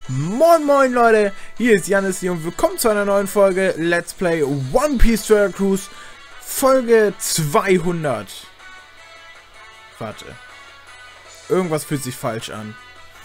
Moin moin Leute, hier ist Janis hier und willkommen zu einer neuen Folge Let's Play One Piece Treasure Cruise Folge 200. Warte. Irgendwas fühlt sich falsch an.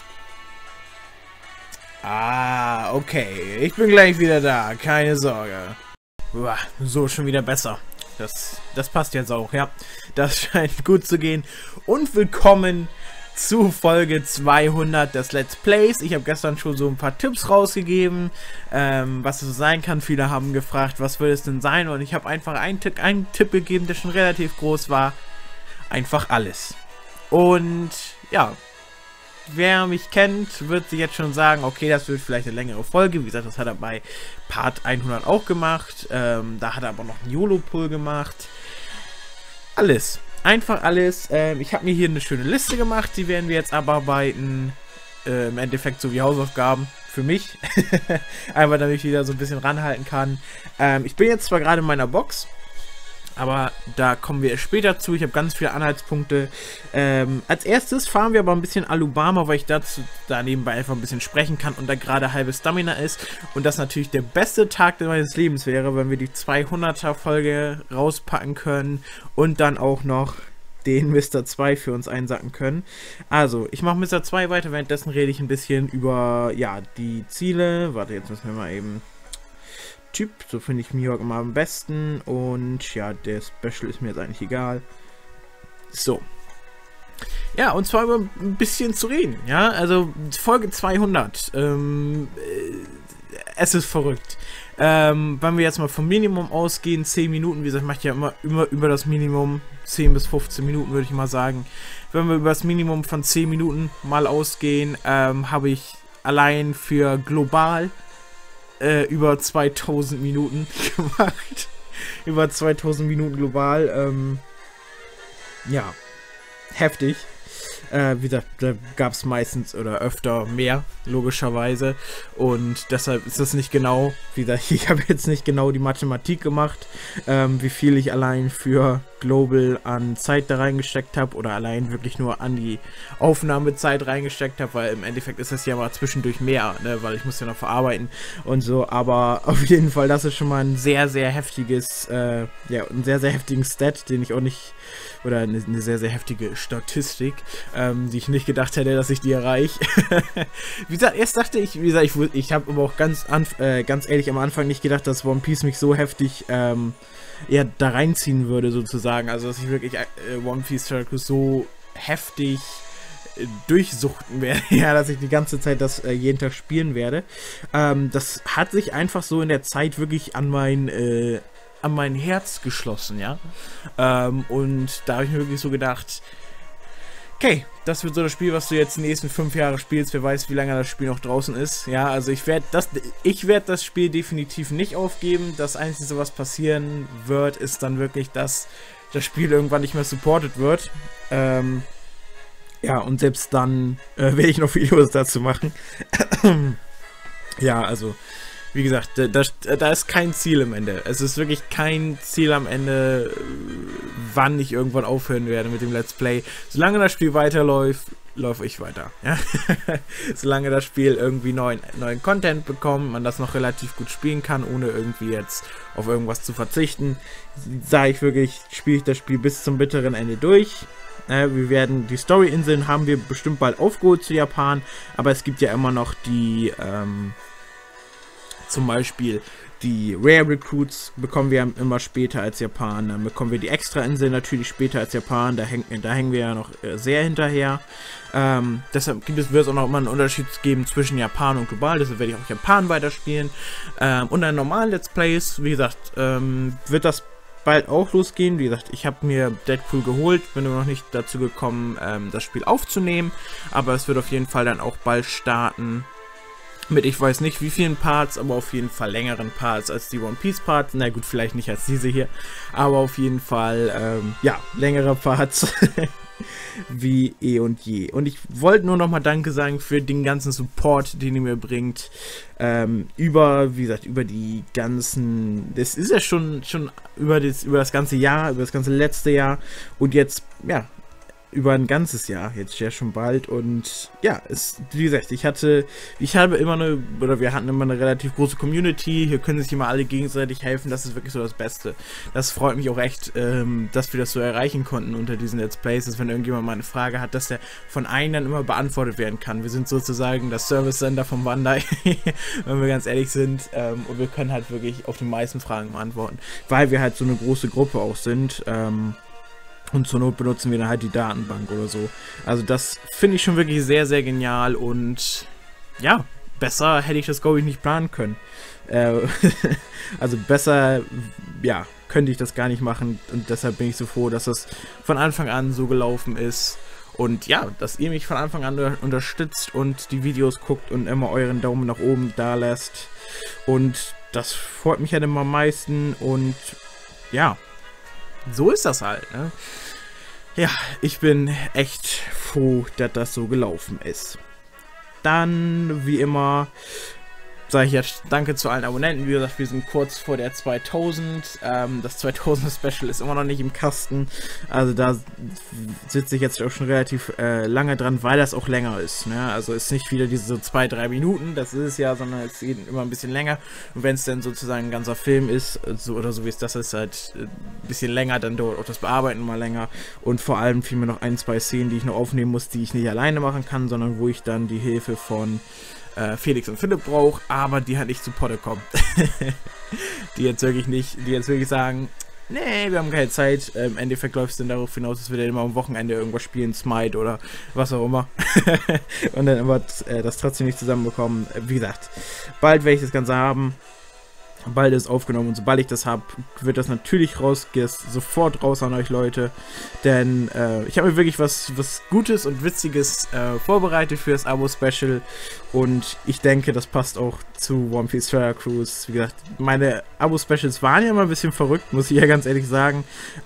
Ah, okay. Ich bin gleich wieder da, keine Sorge. Uah, so, schon wieder besser. Das passt jetzt auch, ja. Das scheint gut zu gehen. Und willkommen zu Folge 200 des Let's Plays. Ich habe gestern schon so ein paar Tipps rausgegeben, was es so sein kann. Viele haben gefragt, was würde es denn sein? Und ich habe einfach einen Tipp gegeben, der schon relativ groß war. Einfach alles. Und ja, wer mich kennt, wird sich jetzt schon sagen, okay, das wird vielleicht eine längere Folge. Wie gesagt, das hat er bei Part 100 auch gemacht. Da hat er aber noch einen YOLO-Pull gemacht. Alles. Einfach alles. Ich habe mir hier eine schöne Liste gemacht. Die werden wir jetzt abarbeiten. Im Endeffekt so wie Hausaufgaben für mich. Einfach damit ich wieder so ein bisschen ranhalten kann. Ich bin jetzt zwar gerade in meiner Box, aber da kommen wir später zu. Ich habe ganz viele Anhaltspunkte. Als erstes fahren wir aber ein bisschen Alubama, weil ich dazu da nebenbei einfach ein bisschen sprechen kann und da gerade halbe Stamina ist. Und das natürlich der beste Tag meines Lebens wäre, wenn wir die 200er Folge rauspacken können und dann auch noch den Mr. 2 für uns einsacken können. Also, ich mache Mr. 2 weiter. Währenddessen rede ich ein bisschen über, ja, die Ziele. Warte, jetzt müssen wir mal eben... Typ, so finde ich Mihawk immer am besten und ja, der Special ist mir jetzt eigentlich egal. So. Ja, und zwar über ein bisschen zu reden, ja, also Folge 200, es ist verrückt. Wenn wir jetzt mal vom Minimum ausgehen, 10 Minuten, wie gesagt, mache ich ja immer über das Minimum, 10 bis 15 Minuten würde ich mal sagen. Wenn wir über das Minimum von 10 Minuten mal ausgehen, habe ich allein für global über 2000 Minuten gemacht. Über 2000 Minuten global. Ja, heftig. Wie gesagt, da gab es meistens oder öfter mehr, logischerweise. Und deshalb ist das nicht genau, wie gesagt, ich habe jetzt nicht genau die Mathematik gemacht, wie viel ich allein für Global an Zeit da reingesteckt habe oder allein wirklich nur an die Aufnahmezeit reingesteckt habe, weil im Endeffekt ist das ja mal zwischendurch mehr, ne, weil ich muss ja noch verarbeiten und so, aber auf jeden Fall, das ist schon mal ein sehr, sehr heftiges, ja, einen sehr, sehr heftigen Stat, den ich auch nicht, oder eine sehr, sehr heftige Statistik, die ich nicht gedacht hätte, dass ich die erreiche. Wie gesagt, erst dachte ich, wie gesagt, ich habe aber auch ganz ehrlich am Anfang nicht gedacht, dass One Piece mich so heftig, ja, da reinziehen würde, sozusagen. Also, dass ich wirklich One Piece Treasure Cruise so heftig durchsuchten werde, ja, dass ich die ganze Zeit das jeden Tag spielen werde. Das hat sich einfach so in der Zeit wirklich an mein Herz geschlossen, ja. Und da habe ich mir wirklich so gedacht, okay, das wird so das Spiel, was du jetzt die nächsten 5 Jahre spielst. Wer weiß, wie lange das Spiel noch draußen ist. Ja, also ich werde das Spiel definitiv nicht aufgeben. Das Einzige, was passieren wird, ist dann wirklich, dass das Spiel irgendwann nicht mehr supported wird. Ja, und selbst dann werde ich noch Videos dazu machen. Ja, also... Wie gesagt, da ist kein Ziel am Ende. Es ist wirklich kein Ziel am Ende, wann ich irgendwann aufhören werde mit dem Let's Play. Solange das Spiel weiterläuft, laufe ich weiter. Ja? Solange das Spiel irgendwie neuen Content bekommt, man das noch relativ gut spielen kann, ohne irgendwie jetzt auf irgendwas zu verzichten, sage ich wirklich, spiele ich das Spiel bis zum bitteren Ende durch. Wir werden die Story-Inseln haben wir bestimmt bald aufgeholt zu Japan, aber es gibt ja immer noch die, zum Beispiel die Rare Recruits bekommen wir immer später als Japan. Dann bekommen wir die Extra-Inseln natürlich später als Japan. Da hängen wir ja noch sehr hinterher. Deshalb wird es auch noch immer einen Unterschied geben zwischen Japan und global. Deshalb werde ich auch Japan weiterspielen. Und an normalen Let's Plays, wie gesagt, wird das bald auch losgehen. Wie gesagt, ich habe mir Deadpool geholt. Bin nur noch nicht dazu gekommen, das Spiel aufzunehmen. Aber es wird auf jeden Fall dann auch bald starten. Mit ich weiß nicht wie vielen Parts, aber auf jeden Fall längeren Parts als die One Piece Parts. Na gut, vielleicht nicht als diese hier, aber auf jeden Fall, ja, längere Parts wie eh und je. Und ich wollte nur nochmal Danke sagen für den ganzen Support, den ihr mir bringt, wie gesagt, über die ganzen, das ist ja schon über das ganze Jahr, über das ganze letzte Jahr und jetzt, ja, über ein ganzes Jahr, jetzt ja schon bald. Und ja, wie gesagt, wir hatten immer eine relativ große Community. Hier können sich immer alle gegenseitig helfen. Das ist wirklich so das Beste. Das freut mich auch echt, dass wir das so erreichen konnten unter diesen Let's Plays, dass wenn irgendjemand mal eine Frage hat, dass der von einem dann immer beantwortet werden kann. Wir sind sozusagen das Service-Sender vom Bandai, wenn wir ganz ehrlich sind. Und wir können halt wirklich auf die meisten Fragen beantworten, weil wir halt so eine große Gruppe auch sind. Und zur Not benutzen wir dann halt die Datenbank oder so. Also das finde ich schon wirklich sehr, sehr genial. Und ja, besser hätte ich das, glaube ich, nicht planen können. Also besser, ja, könnte ich das gar nicht machen. Und deshalb bin ich so froh, dass das von Anfang an so gelaufen ist. Und ja, dass ihr mich von Anfang an unterstützt und die Videos guckt und immer euren Daumen nach oben da lasst. Und das freut mich halt immer am meisten. Und ja, so ist das halt, ne? Ja, ich bin echt froh, dass das so gelaufen ist. Dann, wie immer, sage ich jetzt danke zu allen Abonnenten. Wie gesagt, wir sind kurz vor der 2000. Das 2000 Special ist immer noch nicht im Kasten. Also da sitze ich jetzt auch schon relativ lange dran, weil das auch länger ist. Ne? Also ist nicht wieder diese so 2-3 Minuten, das ist es ja, sondern es geht immer ein bisschen länger. Und wenn es dann sozusagen ein ganzer Film ist, so wie es das ist, halt ein bisschen länger, dann dauert auch das Bearbeiten mal länger. Und vor allem fielen mir noch 1-2 Szenen, die ich noch aufnehmen muss, die ich nicht alleine machen kann, sondern wo ich dann die Hilfe von Felix und Philipp braucht, aber die halt nicht zu Potte kommen. die jetzt wirklich sagen, nee, wir haben keine Zeit. Im Endeffekt läuft es dann darauf hinaus, dass wir dann immer am Wochenende irgendwas spielen, Smite oder was auch immer. Und dann immer das trotzdem nicht zusammenbekommen. Wie gesagt, bald werde ich das Ganze haben. Bald ist es aufgenommen und sobald ich das habe, wird das natürlich raus, geht sofort raus an euch Leute, denn ich habe mir wirklich was Gutes und Witziges vorbereitet für das Abo-Special und ich denke, das passt auch zu One Piece Treasure Cruise. Wie gesagt, meine Abo-Specials waren ja immer ein bisschen verrückt, muss ich ja ganz ehrlich sagen,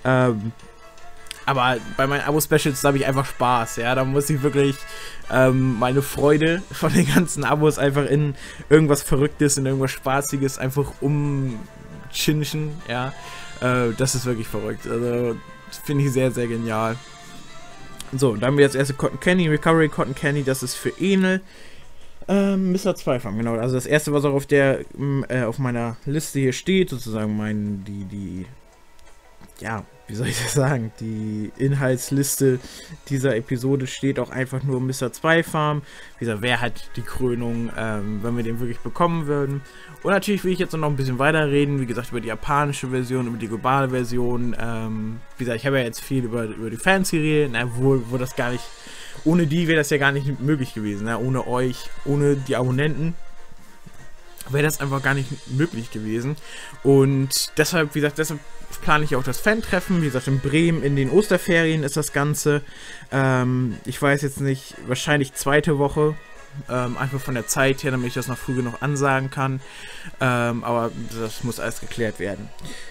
aber bei meinen Abo-Specials habe ich einfach Spaß, ja, da muss ich wirklich meine Freude von den ganzen Abos einfach in irgendwas Verrücktes, in irgendwas Spaßiges einfach umchinschen, ja, das ist wirklich verrückt, also finde ich sehr, sehr genial. So, dann haben wir jetzt erste Cotton Candy, Recovery Cotton Candy, das ist für Enel. Mr. Zweifang, genau, also das erste, was auch auf meiner Liste hier steht, sozusagen ja, wie soll ich das sagen, die Inhaltsliste dieser Episode steht auch einfach nur Mr. Zweifarm. Wie gesagt, wer hat die Krönung, wenn wir den wirklich bekommen würden. Und natürlich will ich jetzt noch ein bisschen weiter reden, wie gesagt, über die japanische Version, über die globale Version. Wie gesagt, ich habe ja jetzt viel über die Fanserie, wo das gar nicht, ohne die wäre das ja gar nicht möglich gewesen, ne? Ohne euch, ohne die Abonnenten wäre das einfach gar nicht möglich gewesen. Und deshalb, wie gesagt, plane ich auch das Fan-Treffen. Wie gesagt, in Bremen in den Osterferien ist das Ganze. Ich weiß jetzt nicht, wahrscheinlich zweite Woche. Einfach von der Zeit her, damit ich das noch früh genug ansagen kann. Aber das muss alles geklärt werden.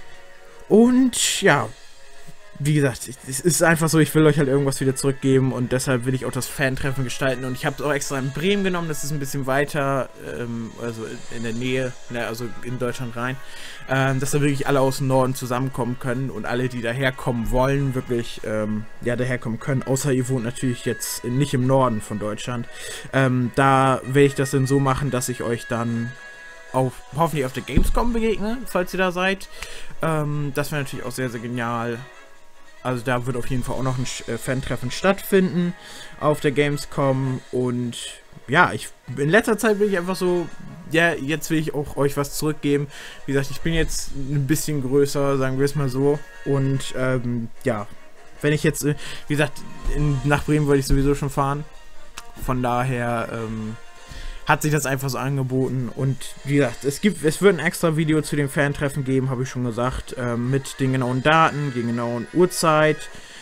Und ja, wie gesagt, es ist einfach so, ich will euch halt irgendwas wieder zurückgeben und deshalb will ich auch das Fan-Treffen gestalten und ich habe es auch extra in Bremen genommen, das ist ein bisschen weiter, also in der Nähe, ne, also in Deutschland rein, dass da wirklich alle aus dem Norden zusammenkommen können und alle, die daherkommen wollen, wirklich, ja, daherkommen können, außer ihr wohnt natürlich jetzt nicht im Norden von Deutschland. Da werde ich das dann so machen, dass ich euch dann hoffentlich auf der Gamescom begegne, falls ihr da seid. Das wäre natürlich auch sehr, sehr genial. Also da wird auf jeden Fall auch noch ein Fan-Treffen stattfinden auf der Gamescom und ja, in letzter Zeit bin ich einfach so, ja, jetzt will ich auch euch was zurückgeben. Wie gesagt, ich bin jetzt ein bisschen größer, sagen wir es mal so und ja, wenn ich jetzt, wie gesagt, nach Bremen wollte ich sowieso schon fahren, von daher hat sich das einfach so angeboten und wie gesagt, es wird ein extra Video zu dem Fan-Treffen geben, habe ich schon gesagt, mit den genauen Daten, den genauen Uhrzeit,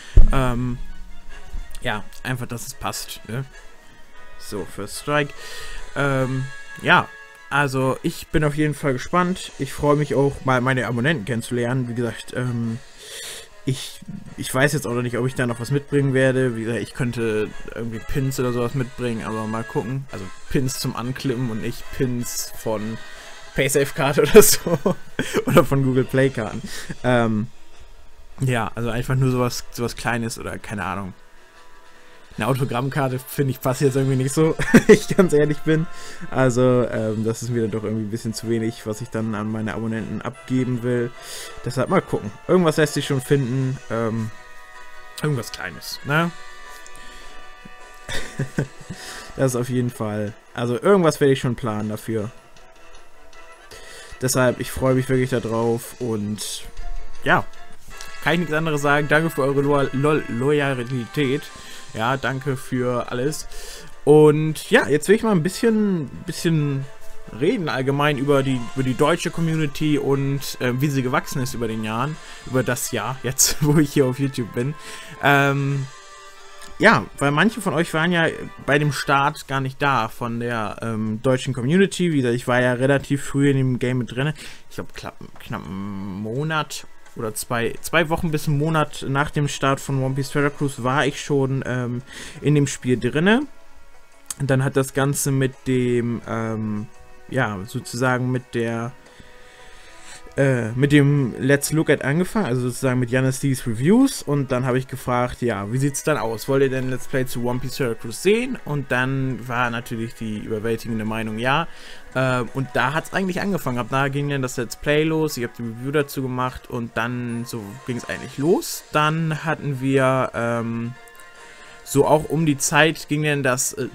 ja, einfach, dass es passt, ne? So, First Strike, ja, also ich bin auf jeden Fall gespannt, ich freue mich auch, mal meine Abonnenten kennenzulernen, wie gesagt, ich weiß jetzt auch noch nicht, ob ich da noch was mitbringen werde. Wie gesagt, ich könnte irgendwie Pins oder sowas mitbringen, aber mal gucken. Also Pins zum Anklippen und nicht Pins von PaySafe-Karte oder so. Oder von Google Play-Karten. Ja, also einfach nur sowas Kleines oder keine Ahnung. Eine Autogrammkarte, finde ich, passt jetzt irgendwie nicht so, wenn ich ganz ehrlich bin. Also, das ist mir dann doch irgendwie ein bisschen zu wenig, was ich dann an meine Abonnenten abgeben will. Deshalb mal gucken. Irgendwas lässt sich schon finden. Irgendwas Kleines, ne? Das ist auf jeden Fall. Also, irgendwas werde ich schon planen dafür. Deshalb, ich freue mich wirklich darauf und ja, kann ich nichts anderes sagen. Danke für eure Loyalität. Ja, danke für alles. Und ja, jetzt will ich mal ein bisschen reden allgemein über die deutsche Community und wie sie gewachsen ist über den Jahren. Über das Jahr, jetzt wo ich hier auf YouTube bin. Ja, weil manche von euch waren ja bei dem Start gar nicht da von der deutschen Community. Wie gesagt, ich war ja relativ früh in dem Game mit drin. Ich glaube, knapp einen Monat oder zwei Wochen bis einen Monat nach dem Start von One Piece Treasure Cruise war ich schon in dem Spiel drinne. Und dann hat das Ganze mit dem, ja, sozusagen mit dem Let's Look at angefangen, also sozusagen mit Janus D's Reviews, und dann habe ich gefragt, ja, wie sieht's dann aus? Wollt ihr denn Let's Play zu One Piece Treasure Cruise sehen? Und dann war natürlich die überwältigende Meinung ja. Und da hat es eigentlich angefangen. Ab da ging dann das Let's Play los, ich habe die Review dazu gemacht und dann so ging es eigentlich los. Dann hatten wir so auch um die Zeit ging dann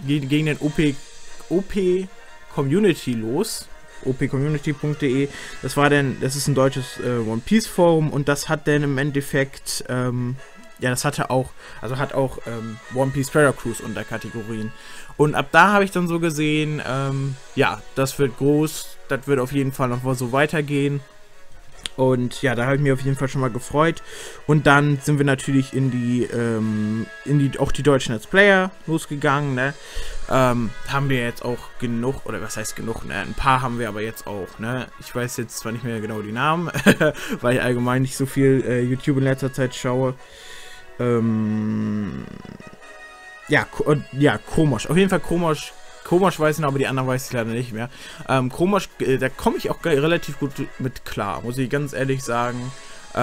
OP Community los. opcommunity.de. Das ist ein deutsches One Piece Forum und das hat dann im Endeffekt, ja, das hat auch One Piece Treasure Cruise Unterkategorien. Und ab da habe ich dann so gesehen, ja, das wird groß, das wird auf jeden Fall noch so weitergehen. Und ja, da habe ich mich auf jeden Fall schon mal gefreut. Und dann sind wir natürlich auch die deutschen Let's Player losgegangen, ne? Haben wir jetzt auch genug, oder was heißt genug, ne? Ein paar haben wir aber jetzt auch, ne? Ich weiß jetzt zwar nicht mehr genau die Namen, weil ich allgemein nicht so viel YouTube in letzter Zeit schaue. Ja, Chromosch. Auf jeden Fall Chromosch weiß ich noch, aber die anderen weiß ich leider nicht mehr. Chromosch, da komme ich auch relativ gut mit klar, muss ich ganz ehrlich sagen.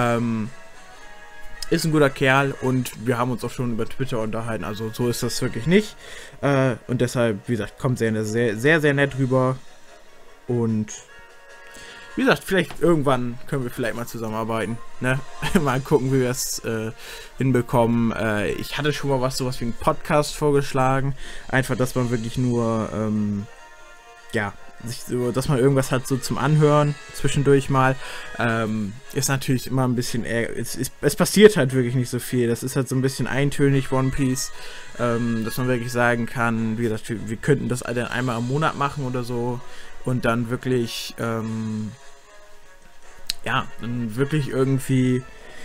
Ist ein guter Kerl und wir haben uns auch schon über Twitter unterhalten, also so ist das wirklich nicht. Und deshalb, wie gesagt, kommt sehr, sehr nett rüber. Und wie gesagt, vielleicht irgendwann können wir vielleicht mal zusammenarbeiten, ne? Mal gucken, wie wir es hinbekommen. Ich hatte schon mal sowas wie einen Podcast vorgeschlagen. Einfach, dass man wirklich nur, ja, dass man irgendwas hat so zum Anhören zwischendurch mal. Ist natürlich immer ein bisschen, es passiert halt wirklich nicht so viel. Das ist halt so ein bisschen eintönig, One Piece. Dass man wirklich sagen kann, wie gesagt, wir könnten das dann einmal im Monat machen oder so. Und dann wirklich, ja, dann wirklich irgendwie,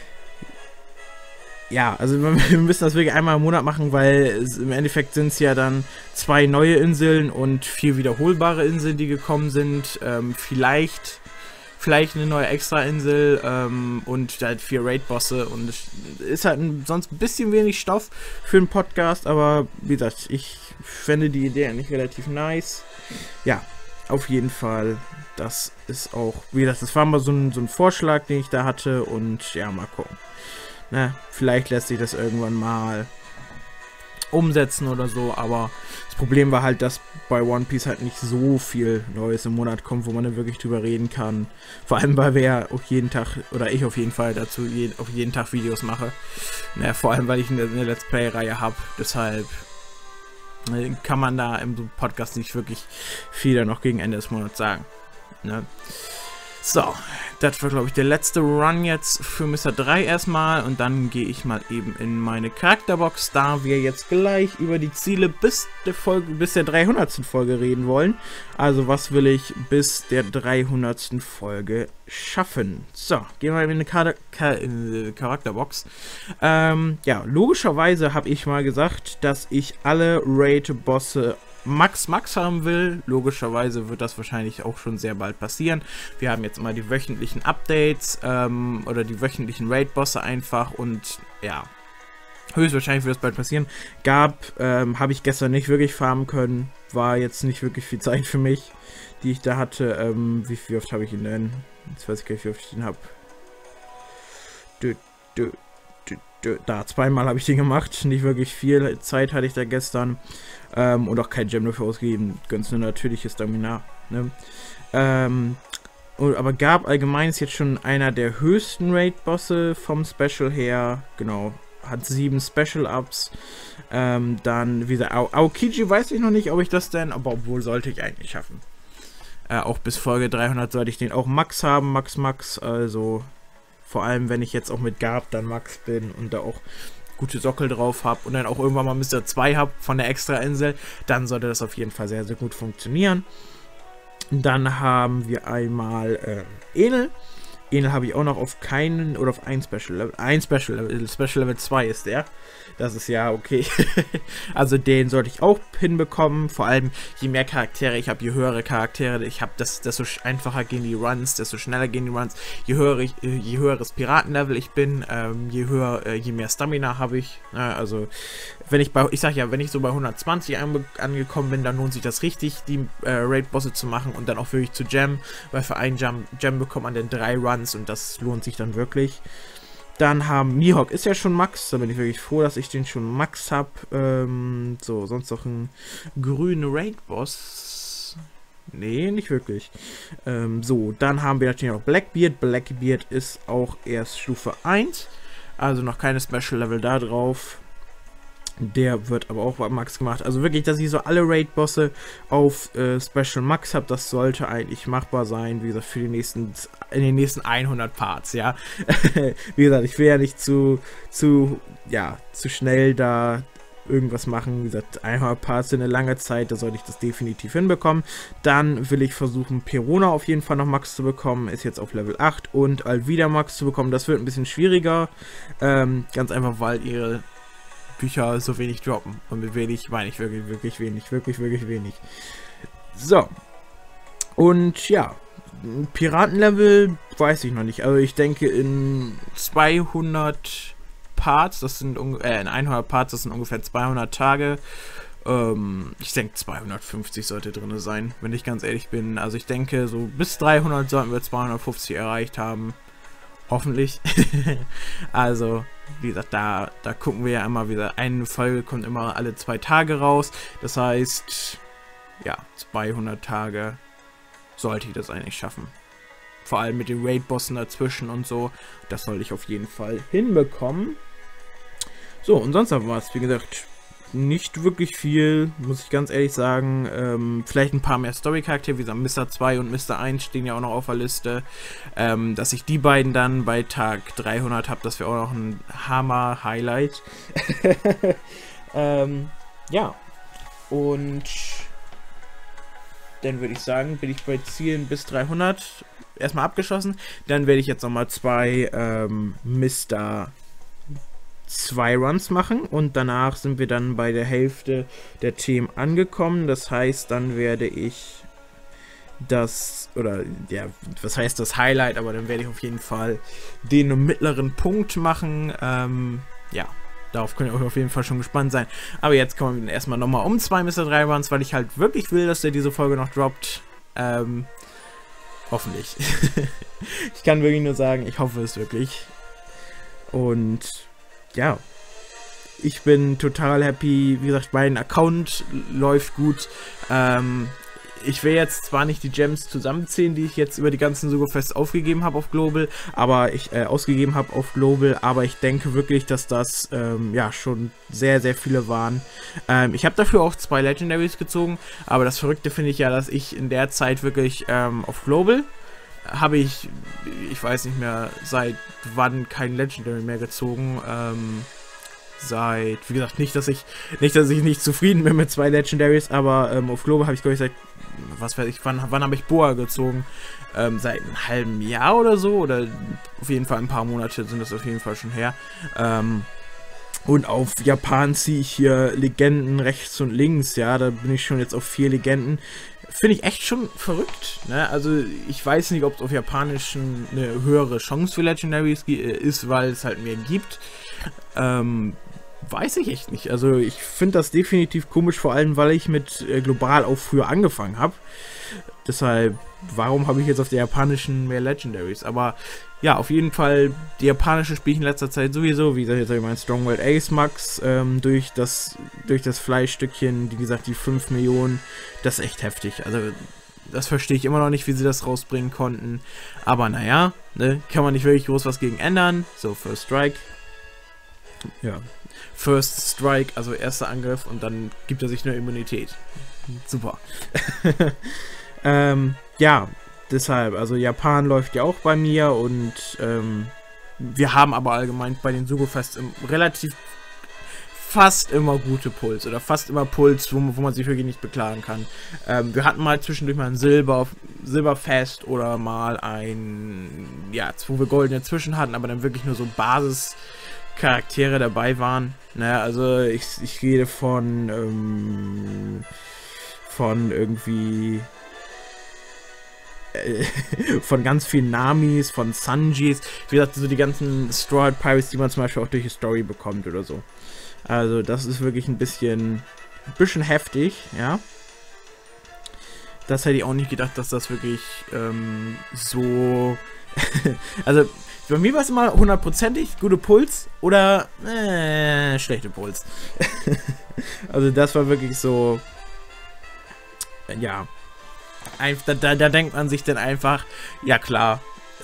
ja, also wir müssen das wirklich einmal im Monat machen, weil im Endeffekt sind es ja dann 2 neue Inseln und 4 wiederholbare Inseln, die gekommen sind. Vielleicht eine neue Extra-Insel und halt 4 Raid-Bosse und es ist halt sonst ein bisschen wenig Stoff für einen Podcast, aber wie gesagt, ich fände die Idee eigentlich relativ nice. Ja, auf jeden Fall, das ist auch, wie gesagt, das war mal so ein Vorschlag, den ich da hatte und ja, mal gucken. Ne, vielleicht lässt sich das irgendwann mal umsetzen oder so, aber das Problem war halt, dass bei One Piece halt nicht so viel Neues im Monat kommt, wo man dann wirklich drüber reden kann. Vor allem, weil wir ja auch jeden Tag, oder ich auf jeden Fall dazu auf jeden Tag Videos mache. Ne, vor allem, weil ich eine Let's Play-Reihe habe, deshalb kann man da im Podcast nicht wirklich viel dann noch gegen Ende des Monats sagen. Ne? So, das war, glaube ich, der letzte Run jetzt für Mr. 3 erstmal. Und dann gehe ich mal eben in meine Charakterbox, da wir jetzt gleich über die Ziele bis der 300. Folge reden wollen. Also, was will ich bis der 300. Folge schaffen? So, gehen wir in eine Charakterbox. Ja, logischerweise habe ich mal gesagt, dass ich alle Raid-Bosse Max haben will. Logischerweise wird das wahrscheinlich auch schon sehr bald passieren. Wir haben jetzt immer die wöchentlichen Updates oder die wöchentlichen Raid-Bosse einfach und ja, höchstwahrscheinlich wird das bald passieren. Habe ich gestern nicht wirklich farmen können. War jetzt nicht wirklich viel Zeit für mich, die ich da hatte. Wie oft habe ich ihn denn? Jetzt weiß ich gar nicht, wie oft ich ihn habe. da zweimal habe ich den gemacht, nicht wirklich viel Zeit hatte ich da gestern und auch kein Gem dafür ausgegeben, ganz eine natürliche Stamina, ne? Aber Garb allgemein ist jetzt schon einer der höchsten Raid-Bosse vom Special her, genau, hat 7 Special-Ups, dann, wie gesagt, Aokiji weiß ich noch nicht, ob ich das denn, aber obwohl sollte ich eigentlich schaffen. Auch bis Folge 300 sollte ich den auch Max haben, Max, also vor allem, wenn ich jetzt auch mit Garb dann Max bin und da auch gute Sockel drauf habe und dann auch irgendwann mal Mr. 2 habe von der Extra-Insel, dann sollte das auf jeden Fall sehr, sehr gut funktionieren. Dann haben wir einmal Enel. Enel habe ich auch noch auf keinen oder auf ein Special Level. Ein Special Level. Special Level 2 ist der. Das ist ja okay. Also den sollte ich auch hinbekommen. Vor allem, je mehr Charaktere ich habe, je höhere Charaktere ich habe, desto einfacher gehen die Runs, desto schneller gehen die Runs. Je höheres Piratenlevel ich bin, je mehr Stamina habe ich. Also, wenn ich wenn ich so bei 120 angekommen bin, dann lohnt sich das richtig, die Raid-Bosse zu machen und dann auch wirklich zu Gem, weil für einen Gem bekommt man dann 3 Runs und das lohnt sich dann wirklich. Dann haben Mihawk ist ja schon Max, da bin ich wirklich froh, dass ich den schon Max habe. So, sonst noch ein grüner Raid-Boss. Nee, nicht wirklich. So, dann haben wir natürlich noch Blackbeard. Blackbeard ist auch erst Stufe 1, also noch keine Special-Level da drauf. Der wird aber auch bei Max gemacht. Also wirklich, dass ich so alle Raid-Bosse auf Special Max habe, das sollte eigentlich machbar sein. Wie gesagt, für in den nächsten 100 Parts, ja. Wie gesagt, ich will ja nicht zu schnell da irgendwas machen. Wie gesagt, 100 Parts sind eine lange Zeit, da sollte ich das definitiv hinbekommen. Dann will ich versuchen, Perona auf jeden Fall noch Max zu bekommen. Ist jetzt auf Level 8 und Alvida Max zu bekommen. Das wird ein bisschen schwieriger. Ganz einfach, weil ihre Bücher so wenig droppen. Und mit wenig meine ich wirklich wenig. So. Und ja, Piratenlevel weiß ich noch nicht. Also ich denke in 200 Parts, das sind in 100 Parts, das sind ungefähr 200 Tage. Ich denke 250 sollte drin sein, wenn ich ganz ehrlich bin. Also ich denke, so bis 300 sollten wir 250 erreicht haben. Hoffentlich. Also, wie gesagt, da gucken wir ja immer wieder. Eine Folge kommt immer alle 2 Tage raus. Das heißt, ja, 200 Tage sollte ich das eigentlich schaffen. Vor allem mit den Raid-Bossen dazwischen und so. Das sollte ich auf jeden Fall hinbekommen. So, und sonst war es, wie gesagt, nicht wirklich viel, muss ich ganz ehrlich sagen. Vielleicht ein paar mehr Story-Charaktere, wie gesagt, Mr. 2 und Mr. 1 stehen ja auch noch auf der Liste. Dass ich die beiden dann bei Tag 300 habe, das wäre auch noch ein Hammer-Highlight. Ja, und dann würde ich sagen, bin ich bei Zielen bis 300 erstmal abgeschossen. Dann werde ich jetzt nochmal 2 Mr. 2 Runs machen und danach sind wir dann bei der Hälfte der Themen angekommen. Das heißt, dann werde ich was heißt das Highlight, aber dann werde ich auf jeden Fall den mittleren Punkt machen. Ja, darauf könnt ihr euch auf jeden Fall schon gespannt sein. Aber jetzt kommen wir erstmal nochmal um 2 Mr. 3 Runs, weil ich halt wirklich will, dass der diese Folge noch droppt. Hoffentlich. Ich kann wirklich nur sagen, ich hoffe es wirklich. Und ja, ich bin total happy. Wie gesagt, mein Account läuft gut. Ich will jetzt zwar nicht die Gems zusammenzählen, die ich jetzt über die ganzen Sugofests aufgegeben habe auf Global, aber ich denke wirklich, dass das ja schon sehr, sehr viele waren. Ich habe dafür auch 2 Legendaries gezogen, aber das Verrückte finde ich ja, dass ich in der Zeit wirklich auf Global habe ich weiß nicht mehr, seit wann kein Legendary mehr gezogen. Wie gesagt, nicht, dass ich nicht zufrieden bin mit 2 Legendaries, aber auf Global habe ich, glaube ich, seit, was weiß ich, wann habe ich Boa gezogen? Seit einem halben Jahr oder so, oder auf jeden Fall ein paar Monate sind das auf jeden Fall schon her. Und auf Japan ziehe ich hier Legenden rechts und links, ja, da bin ich schon jetzt auf 4 Legenden. Finde ich echt schon verrückt, ne? Also ich weiß nicht, ob es auf Japanisch eine höhere Chance für Legendaries ist, weil es halt mehr gibt. weiß ich echt nicht. Also ich finde das definitiv komisch, vor allem weil ich mit global auch früher angefangen habe. Deshalb, warum habe ich jetzt auf der japanischen mehr Legendaries? Aber ja, auf jeden Fall, die japanische spiele ich in letzter Zeit sowieso, wie gesagt, jetzt habe ich meinen Strongworld Ace Max durch das Fleischstückchen, wie gesagt, die 5 Millionen, das ist echt heftig. Also das verstehe ich immer noch nicht, wie sie das rausbringen konnten. Aber naja, ne, kann man nicht wirklich groß was gegen ändern. So, First Strike. Ja, First Strike, also erster Angriff und dann gibt er sich eine Immunität. Super. Ja, deshalb, also Japan läuft ja auch bei mir und wir haben aber allgemein bei den Sugofests relativ fast immer gute Puls oder fast immer Puls, wo man sich wirklich nicht beklagen kann. Wir hatten mal zwischendurch mal ein Silberfest oder mal ein, ja, wo wir goldene zwischen hatten, aber dann wirklich nur so Basischaraktere dabei waren. Naja, also ich rede von irgendwie von ganz vielen Namis, von Sanjis, wie gesagt, so die ganzen Straw Hat Pirates, die man zum Beispiel auch durch die Story bekommt oder so. Also das ist wirklich ein bisschen heftig, ja. Das hätte ich auch nicht gedacht, dass das wirklich so... Also bei mir war es immer 100%ig gute Puls oder schlechte Puls. Also das war wirklich so... Ja, da denkt man sich dann einfach, ja klar,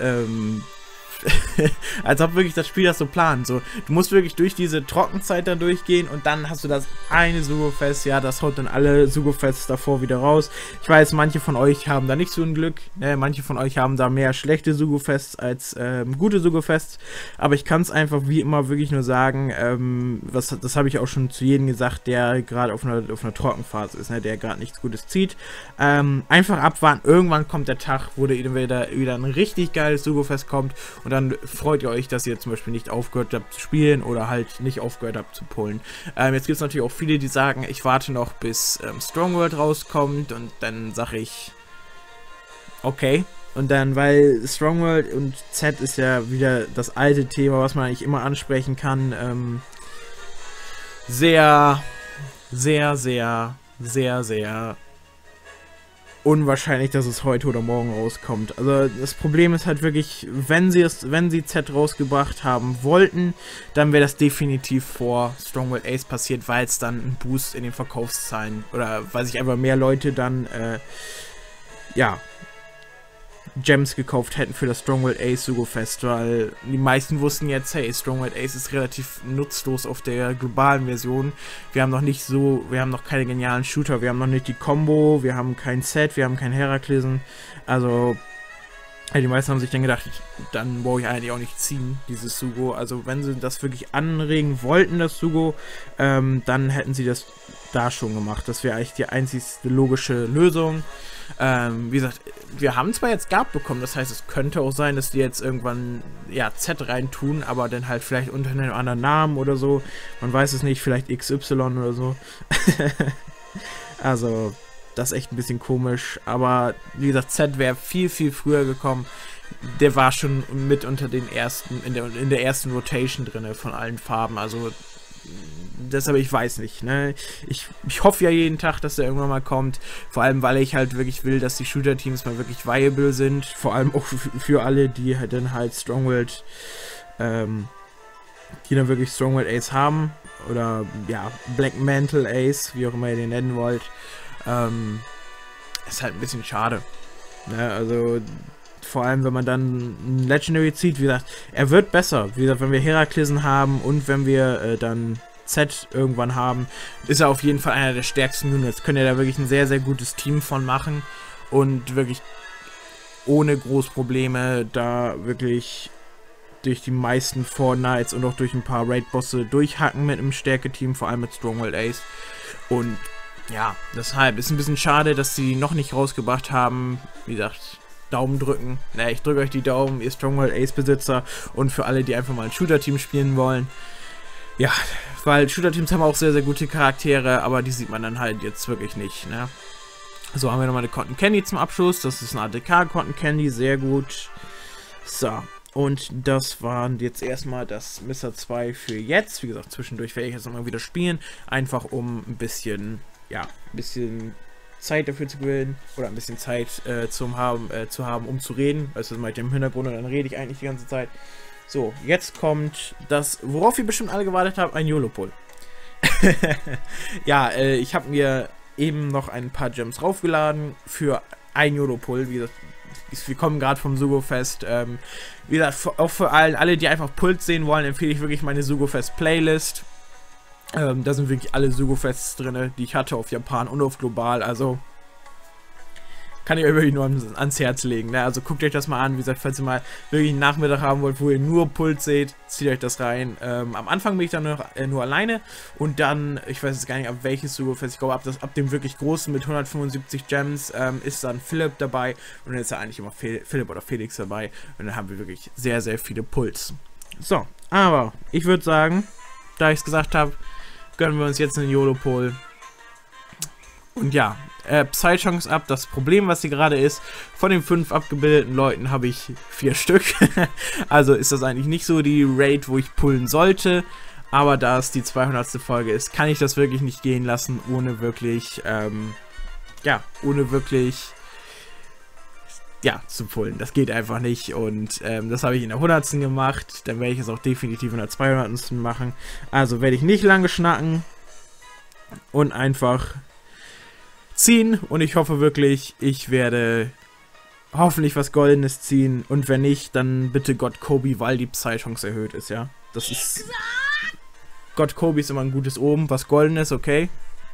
als ob wirklich das Spiel das so plant. So, du musst wirklich durch diese Trockenzeit dann durchgehen und dann hast du das eine Sugofest, ja, das haut dann alle Sugofests davor wieder raus. Ich weiß, manche von euch haben da nicht so ein Glück, manche von euch haben da mehr schlechte Sugofests als gute Sugofests, aber ich kann es einfach wie immer wirklich nur sagen, das habe ich auch schon zu jedem gesagt, der gerade auf einer Trockenphase ist, der gerade nichts Gutes zieht. Einfach abwarten, irgendwann kommt der Tag, wo wieder ein richtig geiles Sugofest kommt. Und dann freut ihr euch, dass ihr zum Beispiel nicht aufgehört habt zu spielen oder halt nicht aufgehört habt zu pullen. Jetzt gibt es natürlich auch viele, die sagen, ich warte noch bis Strongworld rauskommt und dann sage ich, okay. Und dann, weil Strongworld und Z ist ja wieder das alte Thema, was man eigentlich immer ansprechen kann, sehr unwahrscheinlich, dass es heute oder morgen rauskommt. Also das Problem ist halt wirklich, wenn sie Z rausgebracht haben wollten, dann wäre das definitiv vor Strongworld Ace passiert, weil es dann einen Boost in den Verkaufszahlen oder weil sich einfach mehr Leute dann ja, Gems gekauft hätten für das Strongworld Ace Sugofest, weil die meisten wussten jetzt, hey, Strongworld Ace ist relativ nutzlos auf der globalen Version. Wir haben noch keine genialen Shooter, wir haben noch nicht die Combo, wir haben kein Set, wir haben kein Heraklesen. Also, die meisten haben sich dann gedacht, dann brauche ich eigentlich auch nicht ziehen, dieses Sugo. Also, wenn sie das wirklich anregen wollten, das Sugo, dann hätten sie das da schon gemacht. Das wäre eigentlich die einzigste logische Lösung. Wie gesagt, wir haben zwar jetzt Gab bekommen, das heißt, es könnte auch sein, dass die jetzt irgendwann, ja, Z reintun, aber dann halt vielleicht unter einem anderen Namen oder so. Man weiß es nicht, vielleicht XY oder so. Also, das ist echt ein bisschen komisch, aber wie gesagt, Z wäre viel früher gekommen. Der war schon mit unter den ersten, in der ersten Rotation drin von allen Farben, also deshalb, ich weiß nicht, ne? Ich hoffe ja jeden Tag, dass der irgendwann mal kommt. Vor allem, weil ich halt wirklich will, dass die Shooter-Teams mal wirklich viable sind. Vor allem auch für alle, die halt dann halt Strongworld, die dann wirklich Strongworld Ace haben. Oder, ja, Black Mantle Ace, wie auch immer ihr den nennen wollt. Ist halt ein bisschen schade. Ne? Also, vor allem, wenn man dann ein Legendary zieht, wie gesagt, er wird besser. Wie gesagt, wenn wir Heraklesen haben und wenn wir dann Z irgendwann haben, ist er auf jeden Fall einer der stärksten Units. Können ja da wirklich ein sehr gutes Team von machen und wirklich ohne Großprobleme da wirklich durch die meisten Fortnites und auch durch ein paar Raid-Bosse durchhacken mit einem Stärke-Team, vor allem mit Strongworld Ace. Und ja, deshalb ist ein bisschen schade, dass sie noch nicht rausgebracht haben. Wie gesagt, Daumen drücken. Na, ich drücke euch die Daumen, ihr Strongworld Ace Besitzer, und für alle, die einfach mal ein Shooter-Team spielen wollen. Ja, weil Shooter-Teams haben auch sehr gute Charaktere, aber die sieht man dann halt jetzt wirklich nicht, ne? So, haben wir nochmal eine Cotton Candy zum Abschluss. Das ist eine ATK Cotton Candy, sehr gut. So, Und das waren jetzt erstmal das Mr. 2 für jetzt. Wie gesagt, zwischendurch werde ich jetzt nochmal wieder spielen. Einfach um ein bisschen, ja, ein bisschen Zeit dafür zu gewinnen. Oder ein bisschen Zeit zu haben, um zu reden. Also das mache ich im Hintergrund und dann rede ich eigentlich die ganze Zeit. So, jetzt kommt das, worauf ihr bestimmt alle gewartet habt, ein YOLO-Poll. Ja, ich habe mir eben noch ein paar Gems raufgeladen für ein YOLO-Poll. Wie gesagt, wir kommen gerade vom Sugofest. Wie gesagt, auch für alle, die einfach Puls sehen wollen, empfehle ich wirklich meine Sugofest-Playlist. Da sind wirklich alle Sugofests drin, die ich hatte auf Japan und auf Global. Also kann ich euch wirklich nur ans Herz legen. Ne? Also guckt euch das mal an. Wie gesagt, falls ihr mal wirklich einen Nachmittag haben wollt, wo ihr nur Puls seht, zieht euch das rein. Am Anfang bin ich dann nur alleine. Und dann, ich weiß jetzt gar nicht, ab welches Sugofest, ich glaube, ab dem wirklich großen mit 175 Gems ist dann Philipp dabei. Und dann ist ja eigentlich immer Philipp oder Felix dabei. Und dann haben wir wirklich sehr, sehr viele Puls. So, aber ich würde sagen, da ich es gesagt habe, gönnen wir uns jetzt einen YOLO-Poll. Und ja, Psychonks ab. Das Problem, was hier gerade ist, von den 5 abgebildeten Leuten habe ich 4 Stück. Also ist das eigentlich nicht so die Raid, wo ich pullen sollte. Aber da es die 200. Folge ist, kann ich das wirklich nicht gehen lassen, ohne wirklich, zu pullen. Das geht einfach nicht. Und das habe ich in der 100. gemacht. Dann werde ich es auch definitiv in der 200. machen. Also werde ich nicht lange schnacken und einfach ziehen, und ich hoffe wirklich, ich werde hoffentlich was Goldenes ziehen, und wenn nicht, dann bitte Gott Kobe, weil die Psychonks erhöht ist, ja. Das ist... Gott Kobe ist immer ein gutes Oben, was Goldenes, okay.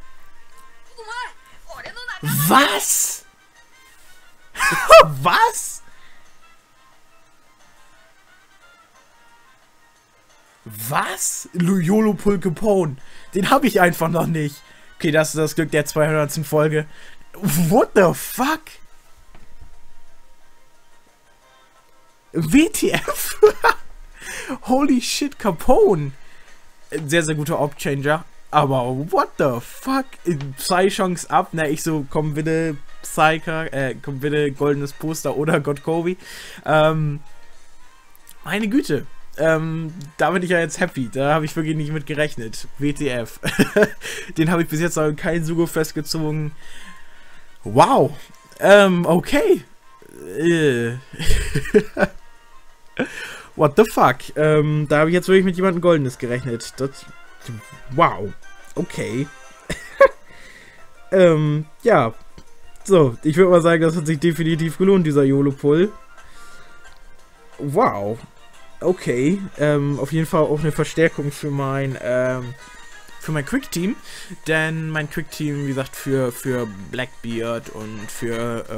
Was? Was? Was? YOLO Pull Capone. Den habe ich einfach noch nicht. Okay, das ist das Glück der 200. Folge. What the fuck? WTF? Holy shit, Capone. Sehr, sehr guter Op-Changer. Aber what the fuck? Psychonks ab. Na, ich so, komm bitte, komm bitte, goldenes Poster oder God Kobe. Meine Güte. Da bin ich ja jetzt happy. Da habe ich wirklich nicht mit gerechnet. WTF. Den habe ich bis jetzt noch in kein Sugofest gezogen. Wow. Okay. What the fuck? Da habe ich jetzt wirklich mit jemandem Goldenes gerechnet. Das, wow. Okay. Ja. So, ich würde mal sagen, das hat sich definitiv gelohnt, dieser YOLO-Pull. Wow. Okay, auf jeden Fall auch eine Verstärkung für mein Quick-Team, denn mein Quick-Team, wie gesagt, für Blackbeard und für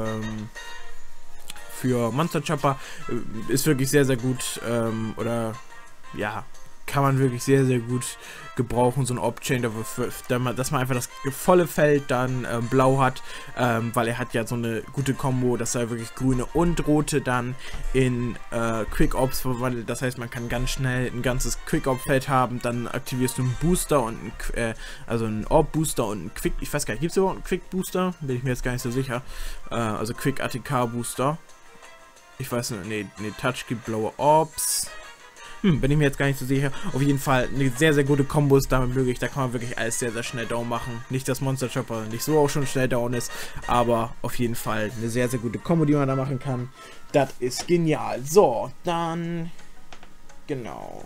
Monster Chopper ist wirklich sehr, sehr gut, oder, ja, kann man wirklich sehr, sehr gut gebrauchen, so ein Op-Chain, dass man einfach das volle Feld dann blau hat, weil er hat ja so eine gute Kombo, dass er wirklich grüne und rote dann in Quick Ops verwandelt. Das heißt, man kann ganz schnell ein ganzes Quick Op Feld haben, dann aktivierst du einen Booster und also einen Orb Booster und einen Quick, ich weiß gar nicht, gibt es überhaupt einen Quick Booster? Bin ich mir jetzt gar nicht so sicher. Also Quick ATK Booster. Ich weiß nicht, nee, Touch gibt blaue Orbs. Bin ich mir jetzt gar nicht so sicher. Auf jeden Fall eine sehr, sehr gute Kombo ist damit möglich. Da kann man wirklich alles sehr, sehr schnell down machen. Nicht, dass Monster Chopper nicht so auch schon schnell down ist, aber auf jeden Fall eine sehr, sehr gute Kombo, die man da machen kann. Das ist genial. So, dann genau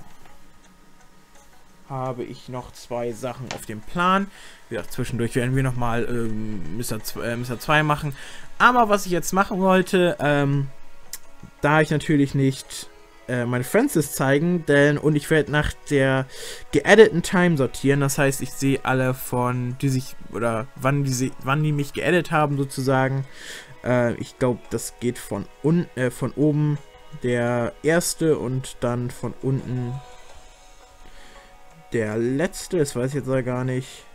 habe ich noch 2 Sachen auf dem Plan. Wie gesagt, zwischendurch werden wir nochmal Mr. 2 machen. Aber was ich jetzt machen wollte, da ich natürlich nicht meine Francis zeigen, und ich werde nach der geaddeten Time sortieren, das heißt, ich sehe alle von, die sich, oder wann die mich geaddet haben sozusagen. Ich glaube, das geht von oben der erste und dann von unten der letzte, das weiß ich jetzt aber gar nicht.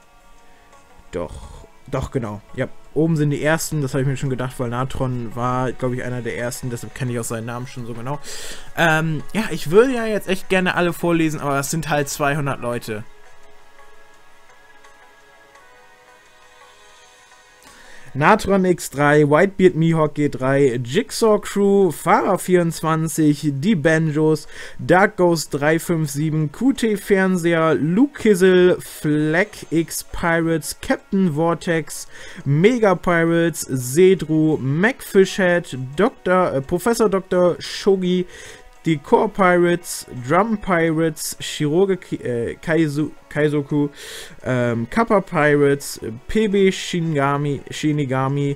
Doch, genau, ja. Oben sind die ersten, das habe ich mir schon gedacht, weil Natron war, glaube ich, einer der ersten, deshalb kenne ich auch seinen Namen schon so genau. Ja, ich würde ja jetzt echt gerne alle vorlesen, aber das sind halt 200 Leute. Natron X3, Whitebeard Mihawk G3, Jigsaw Crew, Fahrer 24, die Banjos, Dark Ghost 357, QT Fernseher, Luke Kissel, Flag X Pirates, Captain Vortex, Mega Pirates, Zedru, Macfishhead, Professor Dr. Shogi, die Core Pirates, Drum Pirates, Shiroge Kaizoku, Kappa Pirates, PB Shinigami,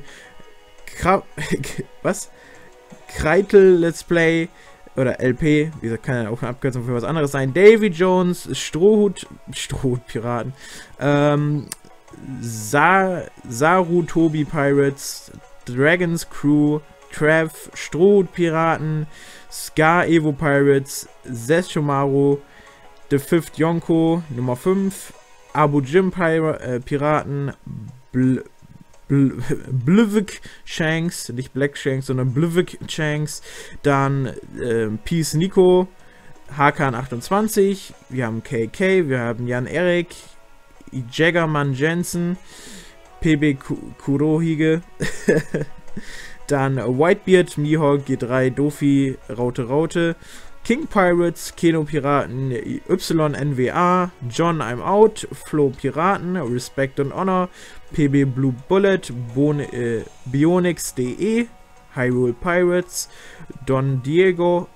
Kreitel Let's Play oder LP, wie gesagt, kann ja auch eine Abkürzung für was anderes sein, Davy Jones, Strohhut-Piraten, Sarutobi Pirates, Dragons Crew, Trav, Strohhut-Piraten, Scar Evo Pirates, Seshomaru, The Fifth Yonko, Nummer 5, Abu Jim Piraten, Bluvik Shanks, nicht Black Shanks, sondern Bluvik Shanks, dann Peace Nico, Hakan 28, wir haben KK, wir haben Jan Erik, Jaggerman Jensen, PB Kurohige, dann Whitebeard, Mihawk, G3, Dofi, Raute, King Pirates, Keno Piraten, YNWA, John I'm Out, Flo Piraten, Respect and Honor, PB Blue Bullet, Bionix.de, Hyrule Pirates, Don Diego,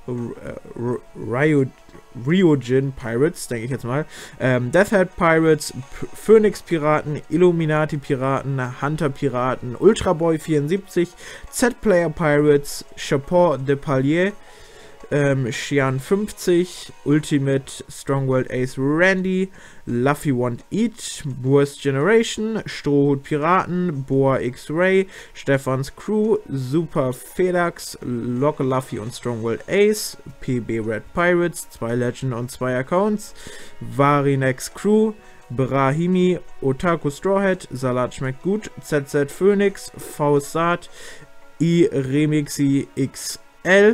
Ryojin Pirates, denke ich jetzt mal, Deathhead Pirates, Phoenix Piraten, Illuminati Piraten, Hunter Piraten, Ultraboy 74, Z-Player Pirates, Chapeau de Palier, Shian 50, Ultimate Strongworld Ace Randy, Luffy Want Eat, Boas Generation, Strohhut Piraten, Boa X-Ray, Stefans Crew, Super Fedax, Locke Luffy und Strongworld Ace, PB Red Pirates, 2 Legend und 2 Accounts, Varinex Crew, Brahimi, Otaku Strawhead, Salat schmeckt gut, ZZ Phoenix, Fausat, Remixi XL.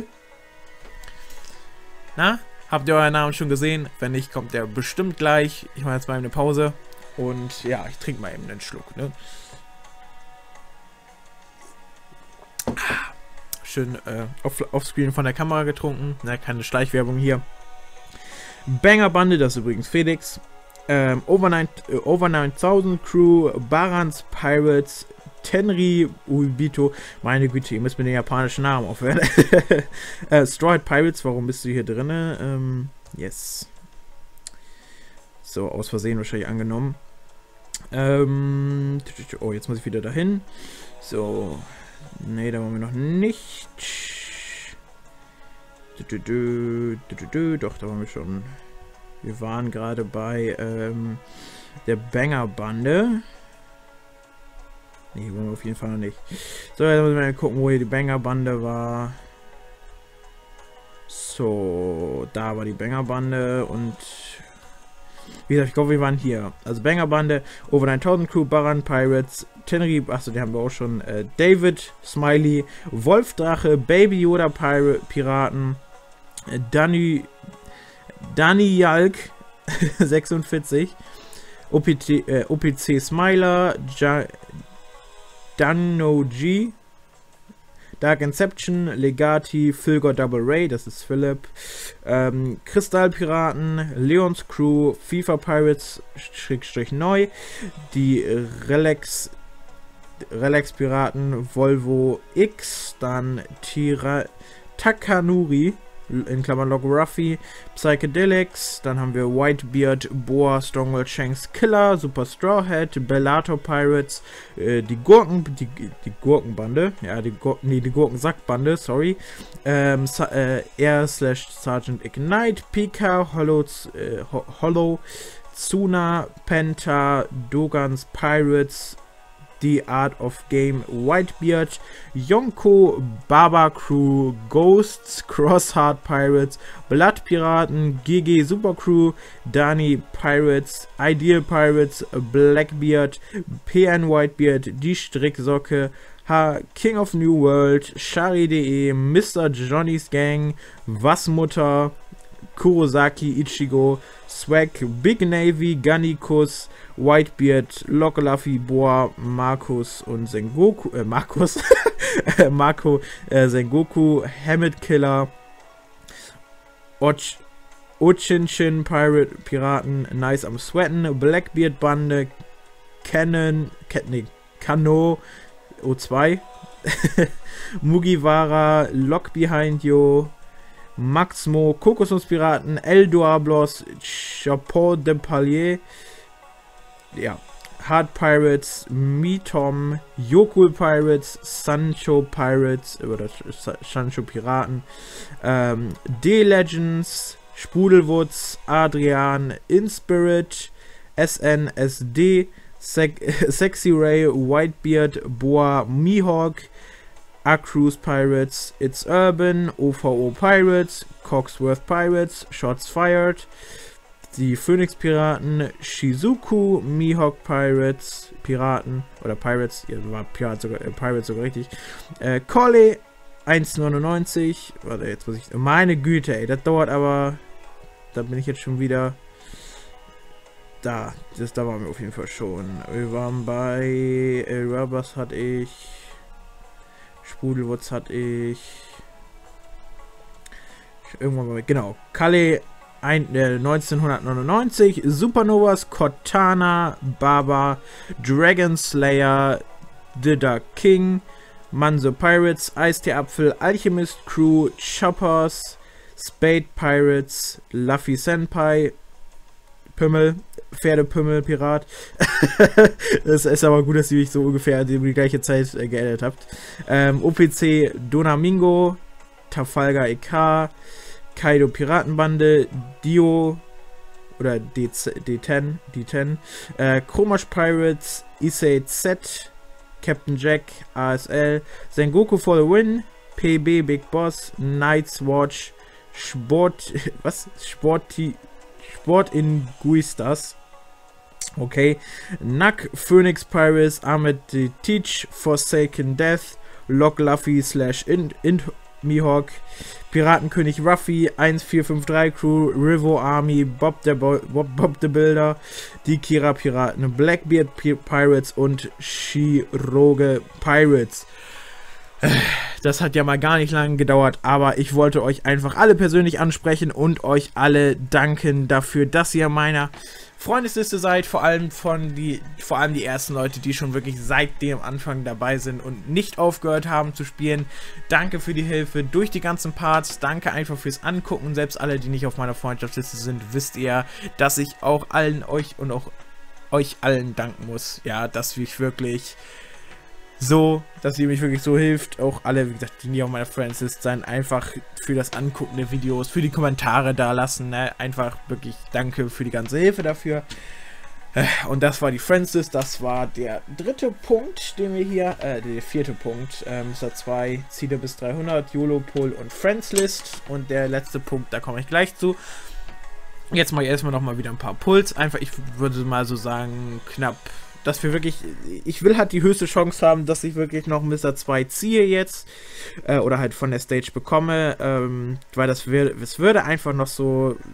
Na, habt ihr euren Namen schon gesehen? Wenn nicht, kommt der bestimmt gleich. Ich mache jetzt mal eine Pause. Und ja, ich trinke mal eben einen Schluck. Ne? Schön offscreen von der Kamera getrunken. Na, keine Schleichwerbung hier. Banger-Bande, das ist übrigens Felix. Over 9000 Crew, Barans Pirates, Tenri Uibito, meine Güte, ihr müsst mit den japanischen Namen aufhören. Strawhead Pirates, warum bist du hier drin? Yes. So, aus Versehen wahrscheinlich angenommen. Oh, jetzt muss ich wieder dahin. So. Nee, da waren wir noch nicht. Doch, da waren wir schon. Wir waren gerade bei der Banger-Bande. Nee, wollen wir auf jeden Fall noch nicht. So, jetzt müssen wir mal gucken, wo hier die Banger-Bande war. So, da war die Banger-Bande und wie gesagt, ich glaube, wir waren hier. Also Banger-Bande, Over 9000 Crew, Baran Pirates, Tenri, achso, die haben wir auch schon. David, Smiley, Wolfdrache, Baby Yoda Piraten, Danny Jalk, 46, OPC Smiler, Danno G, Dark Inception, Legati, Philgor Double Ray, das ist Philipp, Kristallpiraten, Leons Crew, FIFA Pirates, / neu, die Relax Piraten, Volvo X, dann Takanuri, in Klammern Log Ruffy, Psychedelics, dann haben wir Whitebeard, Boa, Strongworld Shanks Killer, Super Strawhead, Bellator Pirates, die Gurkenbande, ja, die Gurkensackbande, sorry, R/Sergeant Ignite, Pika, Hollow, Tsuna, Penta, Dogans Pirates, The Art of Game, Whitebeard, Yonko, Baba Crew, Ghosts, Crossheart Pirates, Blood Piraten, GG Super Crew, Dani Pirates, Ideal Pirates, Blackbeard, PN Whitebeard, Die Stricksocke, King of New World, Shari.de, Mr. Johnny's Gang, Wasmutter, Kurosaki, Ichigo, Swag, Big Navy, Gannikus, Whitebeard, Lockluffy, Boa, Markus und Sengoku, Marco, Sengoku, Hammett Killer, Ochinchin Piraten, Nice am Sweaten, Blackbeard Bande, Kano, O2, Mugiwara, Lock Behind You, Maxmo, Kokosnuss-Piraten, El Diablos, Chapeau de Palier, ja, Hard Pirates, Mitom, Yokul Pirates, Sancho Pirates, oder Sancho Piraten, D-Legends, Sprudelwoods, Adrian, Inspirit, SNSD, Sexy Ray, Whitebeard, Boa, Mihawk, Acruz Pirates, It's Urban, OVO Pirates, Cogsworth Pirates, Shots Fired, die Phoenix Piraten, Shizuku, Mihawk Pirates, Piraten, oder Pirates, ja, war Pirates sogar richtig, Colley, 1,99, warte, jetzt muss ich, meine Güte, ey, das dauert aber, da bin ich jetzt schon wieder, da waren wir auf jeden Fall schon, wir waren bei, Rubbers hatte ich, Sprudelwurz hatte ich, irgendwann mal, genau, Kalle 1999, Supernovas, Cortana, Baba, Dragon Slayer, The Dark King, Manso Pirates, Eistee-Apfel, Alchemist Crew, Choppers, Spade Pirates, Luffy Senpai, Pümmel, Pferdepümmel, Pirat. Das ist aber gut, dass ihr mich so ungefähr die gleiche Zeit geedit habt. OPC, Donamingo, Trafalgar EK, Kaido Piratenbande, Dio oder D10, Chromash Pirates, Issei Z, Captain Jack, ASL, Sengoku for the Win, PB Big Boss, Night's Watch, Sport in Guistas, okay, Nack, Phoenix Pirates, Ahmed the Teach, Forsaken Death, Lock Luffy / Mihawk, Piratenkönig Ruffy, 1453 Crew, Rivo Army, Bob the Builder, die Kira Piraten, Blackbeard Pirates und Shiroge Pirates. Das hat ja mal gar nicht lange gedauert, aber ich wollte euch einfach alle persönlich ansprechen und euch alle danken dafür, dass ihr meiner Freundesliste seid, vor allem die ersten Leute, die schon wirklich seit dem Anfang dabei sind und nicht aufgehört haben zu spielen. Danke für die Hilfe durch die ganzen Parts, danke einfach fürs Angucken. Selbst alle, die nicht auf meiner Freundschaftsliste sind, wisst ihr, dass ich auch euch allen danken muss. Ja, dass ich wirklich dass ihr mich wirklich so hilft. Auch alle, wie gesagt, die nie auf meiner Friendslist sein, einfach für das Angucken der Videos, für die Kommentare da lassen, ne? Einfach wirklich danke für die ganze Hilfe dafür. Und das war die Friendslist, das war der dritte Punkt, den wir hier, der vierte Punkt, Mr. 2, Ziele bis 300, YOLO, Pull und Friendslist. Und der letzte Punkt, da komme ich gleich zu. Jetzt mache ich erstmal nochmal wieder ein paar Pulls, einfach, ich würde mal so sagen, knapp, dass wir wirklich, ich will halt die höchste Chance haben, dass ich wirklich noch Mr. 2 ziehe jetzt, oder halt von der Stage bekomme, weil das würde einfach noch das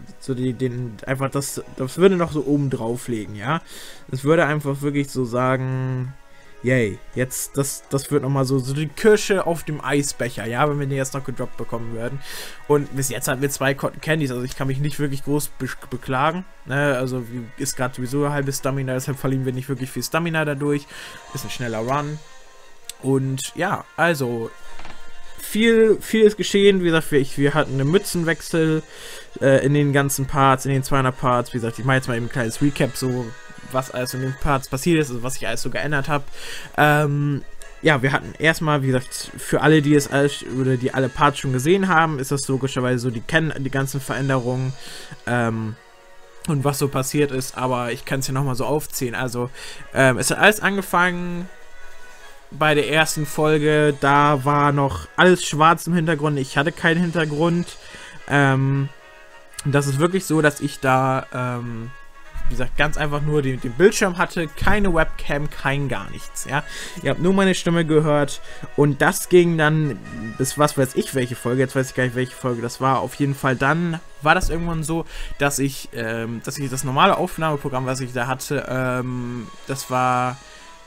würde noch so oben drauf legen, ja. Es würde einfach wirklich so sagen, yay, jetzt, das wird nochmal so die Kirsche auf dem Eisbecher, ja, wenn wir den jetzt noch gedroppt bekommen würden. Und bis jetzt haben wir 2 Cotton Candies, also ich kann mich nicht wirklich groß beklagen, ne? Also ist gerade sowieso ein halbes Stamina, deshalb verlieren wir nicht wirklich viel Stamina dadurch. Ist ein schneller Run. Und ja, also viel ist geschehen, wie gesagt, wir hatten einen Mützenwechsel in den ganzen Parts, in den 200 Parts, wie gesagt, ich mache jetzt mal eben ein kleines Recap, so was alles in den Parts passiert ist, also was ich alles so geändert habe. Ja, wir hatten erstmal, wie gesagt, für alle, die es alles, oder die alle Parts schon gesehen haben, ist das logischerweise so, die kennen die ganzen Veränderungen und was so passiert ist, aber ich kann es hier nochmal so aufzählen. Also, es hat alles angefangen bei der ersten Folge, da war noch alles schwarz im Hintergrund, ich hatte keinen Hintergrund. Das ist wirklich so, dass ich da, wie gesagt, ganz einfach nur den Bildschirm hatte, keine Webcam, kein gar nichts, ja. Ihr habt nur meine Stimme gehört und das ging dann bis was weiß ich welche Folge, jetzt weiß ich gar nicht welche Folge das war, auf jeden Fall dann war das irgendwann so, dass ich das normale Aufnahmeprogramm, was ich da hatte, das war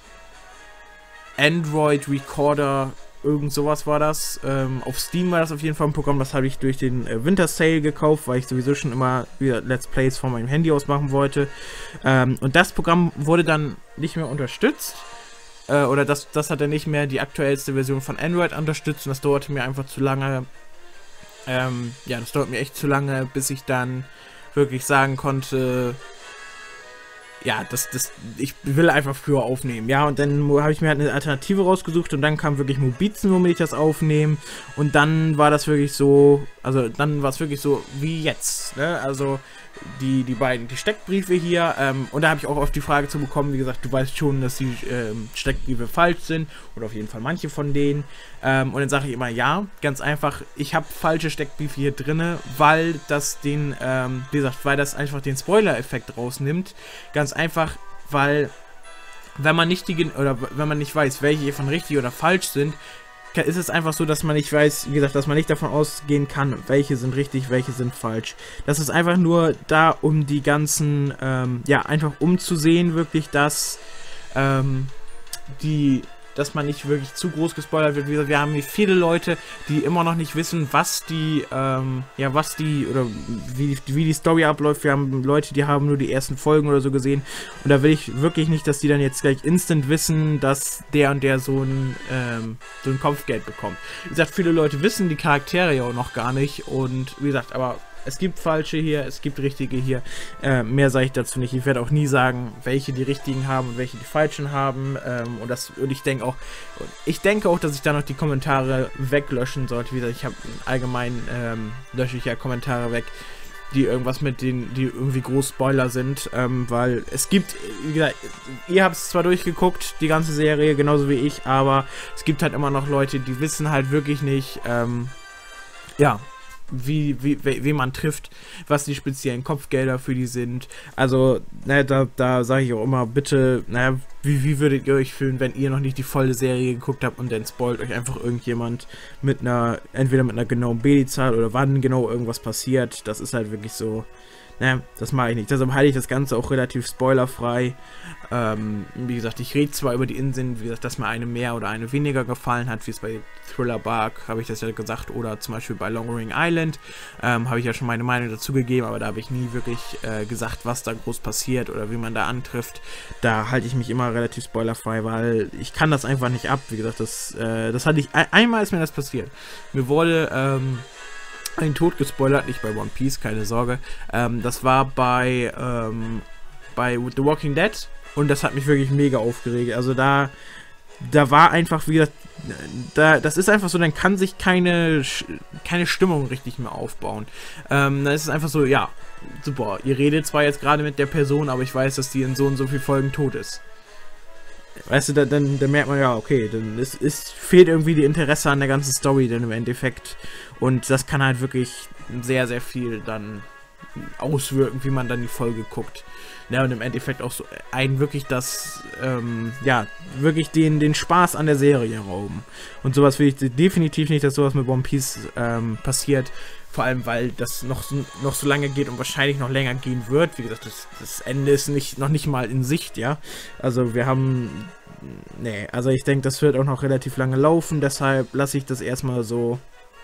Android Recorder, irgend sowas war das. Auf Steam war das auf jeden Fall ein Programm, das habe ich durch den Winter Sale gekauft, weil ich sowieso schon immer wieder Let's Plays von meinem Handy aus machen wollte. Und das Programm wurde dann nicht mehr unterstützt. Oder das hat er nicht mehr die aktuellste Version von Android unterstützt und das dauerte mir einfach zu lange. Ja, das dauert mir echt zu lange, bis ich dann wirklich sagen konnte, ja, ich will einfach früher aufnehmen, ja, und dann habe ich mir halt eine Alternative rausgesucht und dann kam wirklich Mobizen, womit ich das aufnehmen und dann war das wirklich so, also dann war es wirklich so wie jetzt, ne, also die Steckbriefe hier, und da habe ich auch oft die Frage zu bekommen, wie gesagt, du weißt schon, dass die Steckbriefe falsch sind, oder auf jeden Fall manche von denen, und dann sage ich immer, ja, ganz einfach, ich habe falsche Steckbriefe hier drinne, weil das wie gesagt, weil das einfach den Spoiler-Effekt rausnimmt, ganz einfach, weil, wenn man nicht weiß, welche hiervon richtig oder falsch sind, ist es einfach so, dass man nicht weiß, wie gesagt, dass man nicht davon ausgehen kann, welche sind richtig, welche sind falsch. Das ist einfach nur da, um die ganzen, ja, einfach umzusehen, wirklich, dass, dass man nicht wirklich zu groß gespoilert wird. Wie gesagt, wir haben hier viele Leute, die immer noch nicht wissen, was die, oder wie die Story abläuft. Wir haben Leute, die haben nur die ersten Folgen oder so gesehen. Und da will ich wirklich nicht, dass die dann jetzt gleich instant wissen, dass der und der so ein Kopfgeld bekommt. Wie gesagt, viele Leute wissen die Charaktere ja auch noch gar nicht. Und wie gesagt, aber es gibt falsche hier, es gibt richtige hier. Mehr sage ich dazu nicht. Ich werde auch nie sagen, welche die richtigen haben und welche die falschen haben. Und ich denke auch, dass ich da noch die Kommentare weglöschen sollte. Wie gesagt, ich habe allgemein lösche ich ja Kommentare weg, die irgendwas die irgendwie groß Spoiler sind. Weil es gibt, wie gesagt, ihr habt es zwar durchgeguckt, die ganze Serie, genauso wie ich, aber es gibt halt immer noch Leute, die wissen halt wirklich nicht, ja, wie man trifft, was die speziellen Kopfgelder für die sind. Also, ne, da sage ich auch immer, bitte, naja, wie würdet ihr euch fühlen, wenn ihr noch nicht die volle Serie geguckt habt und dann spoilt euch einfach irgendjemand entweder mit einer genauen BD-Zahl oder wann genau irgendwas passiert. Das ist halt wirklich so, ne, das mache ich nicht. Deshalb halte ich das Ganze auch relativ spoilerfrei. Wie gesagt, ich rede zwar über die Inseln, wie gesagt, dass mir eine mehr oder eine weniger gefallen hat, wie es bei Thriller Bark, habe ich das ja gesagt, oder zum Beispiel bei Long Ring Island, habe ich ja schon meine Meinung dazu gegeben, aber da habe ich nie wirklich gesagt, was da groß passiert oder wie man da antrifft. Da halte ich mich immer relativ spoilerfrei, weil ich kann das einfach nicht ab. Wie gesagt, das hatte ich, einmal ist mir das passiert. Mir wurde, ein Tod gespoilert, nicht bei One Piece, keine Sorge. Das war bei The Walking Dead und das hat mich wirklich mega aufgeregt. Also da war einfach, wie gesagt, das ist einfach so, dann kann sich keine Stimmung richtig mehr aufbauen. Dann ist es einfach so, ja, super, ihr redet zwar jetzt gerade mit der Person, aber ich weiß, dass die in so und so vielen Folgen tot ist. Weißt du, dann merkt man ja, okay, dann fehlt irgendwie die Interesse an der ganzen Story dann im Endeffekt. Und das kann halt wirklich sehr, sehr viel dann auswirken, wie man dann die Folge guckt. Ja, und im Endeffekt auch so wirklich ja, wirklich den Spaß an der Serie rauben. Und sowas will ich definitiv nicht, dass sowas mit One Piece passiert. Vor allem, weil das noch so lange geht und wahrscheinlich noch länger gehen wird. Wie gesagt, das Ende ist noch nicht mal in Sicht, ja. Also wir haben, nee, also ich denke, das wird auch noch relativ lange laufen. Deshalb lasse ich das erstmal so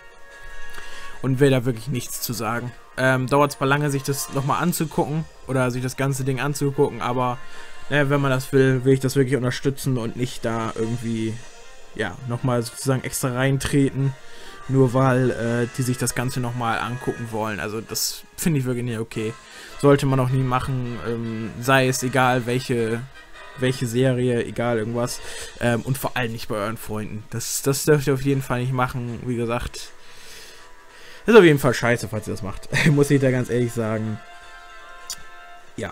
und will da wirklich nichts zu sagen. Dauert zwar lange, sich das nochmal anzugucken oder sich das ganze Ding anzugucken, aber wenn man das will ich das wirklich unterstützen und nicht da irgendwie, ja, nochmal sozusagen extra reintreten, nur weil die sich das Ganze nochmal angucken wollen. Also das finde ich wirklich nicht okay. Sollte man auch nie machen, sei es egal welche Serie, egal irgendwas, und vor allem nicht bei euren Freunden. Das dürft ihr auf jeden Fall nicht machen, wie gesagt. Ist auf jeden Fall scheiße, falls ihr das macht. Muss ich da ganz ehrlich sagen. Ja.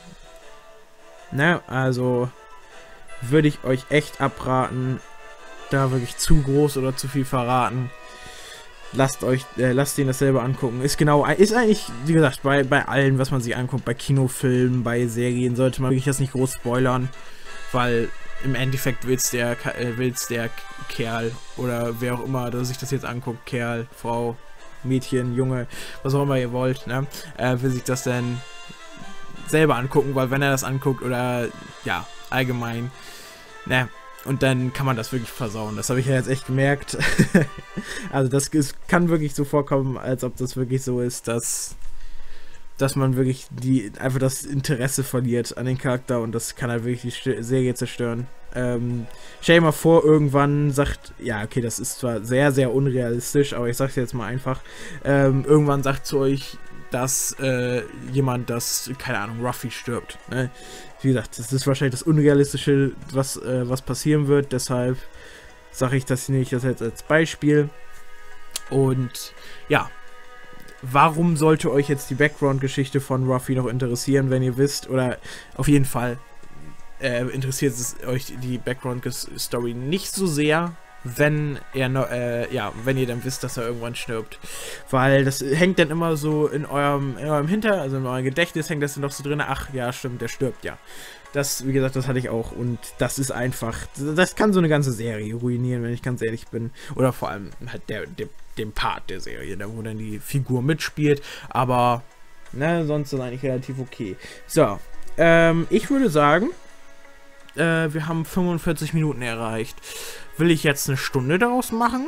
Ne, also würde ich euch echt abraten, da wirklich zu groß oder zu viel verraten. Lasst denen das selber angucken. Ist eigentlich, wie gesagt, bei allen, was man sich anguckt, bei Kinofilmen, bei Serien, sollte man wirklich das nicht groß spoilern. Weil im Endeffekt will's der Kerl oder wer auch immer sich das jetzt anguckt, Kerl, Frau, Mädchen, Junge, was auch immer ihr wollt, ne, will sich das dann selber angucken, weil wenn er das anguckt oder, ja, allgemein, ne, und dann kann man das wirklich versauen. Das habe ich ja jetzt echt gemerkt. Also das kann wirklich so vorkommen, als ob das wirklich so ist, dass man wirklich einfach das Interesse verliert an den Charakter und das kann halt wirklich die Serie zerstören. Stell dir mal vor, irgendwann sagt, ja, okay, das ist zwar sehr, sehr unrealistisch, aber ich sag's jetzt mal einfach, irgendwann sagt zu euch, dass jemand, keine Ahnung, Ruffy stirbt. Ne? Wie gesagt, das ist wahrscheinlich das Unrealistische, was passieren wird, deshalb sage ich das nicht jetzt als Beispiel. Und ja, warum sollte euch jetzt die Background-Geschichte von Ruffy noch interessieren, wenn ihr wisst, oder auf jeden Fall interessiert es euch die Background-Story nicht so sehr, wenn wenn ihr dann wisst, dass er irgendwann stirbt. Weil das hängt dann immer so in eurem also in eurem Gedächtnis hängt das dann noch so drin, ach ja, stimmt, der stirbt, ja. Das, wie gesagt, das hatte ich auch und das ist einfach, das kann so eine ganze Serie ruinieren, wenn ich ganz ehrlich bin. Oder vor allem halt den Part der Serie, da wo dann die Figur mitspielt, aber ne, sonst ist eigentlich relativ okay. So, ich würde sagen, wir haben 45 Minuten erreicht. Will ich jetzt eine Stunde daraus machen?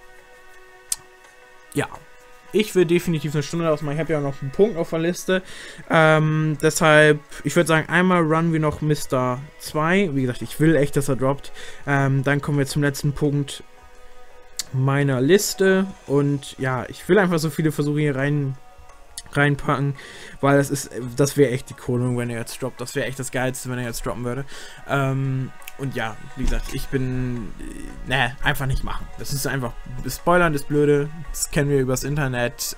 Ja. Ich will definitiv eine Stunde daraus machen. Ich habe ja noch einen Punkt auf der Liste. Deshalb, ich würde sagen, einmal runnen wir noch Mr. 2. Wie gesagt, ich will echt, dass er droppt. Dann kommen wir zum letzten Punkt meiner Liste. Und ja, ich will einfach so viele Versuche hier reinpacken, weil das wäre echt die Krönung, wenn er jetzt droppt. Das wäre echt das Geilste, wenn er jetzt droppen würde. Und ja, wie gesagt, ich bin, einfach nicht machen. Das ist einfach, Spoilern ist blöde, das kennen wir übers Internet.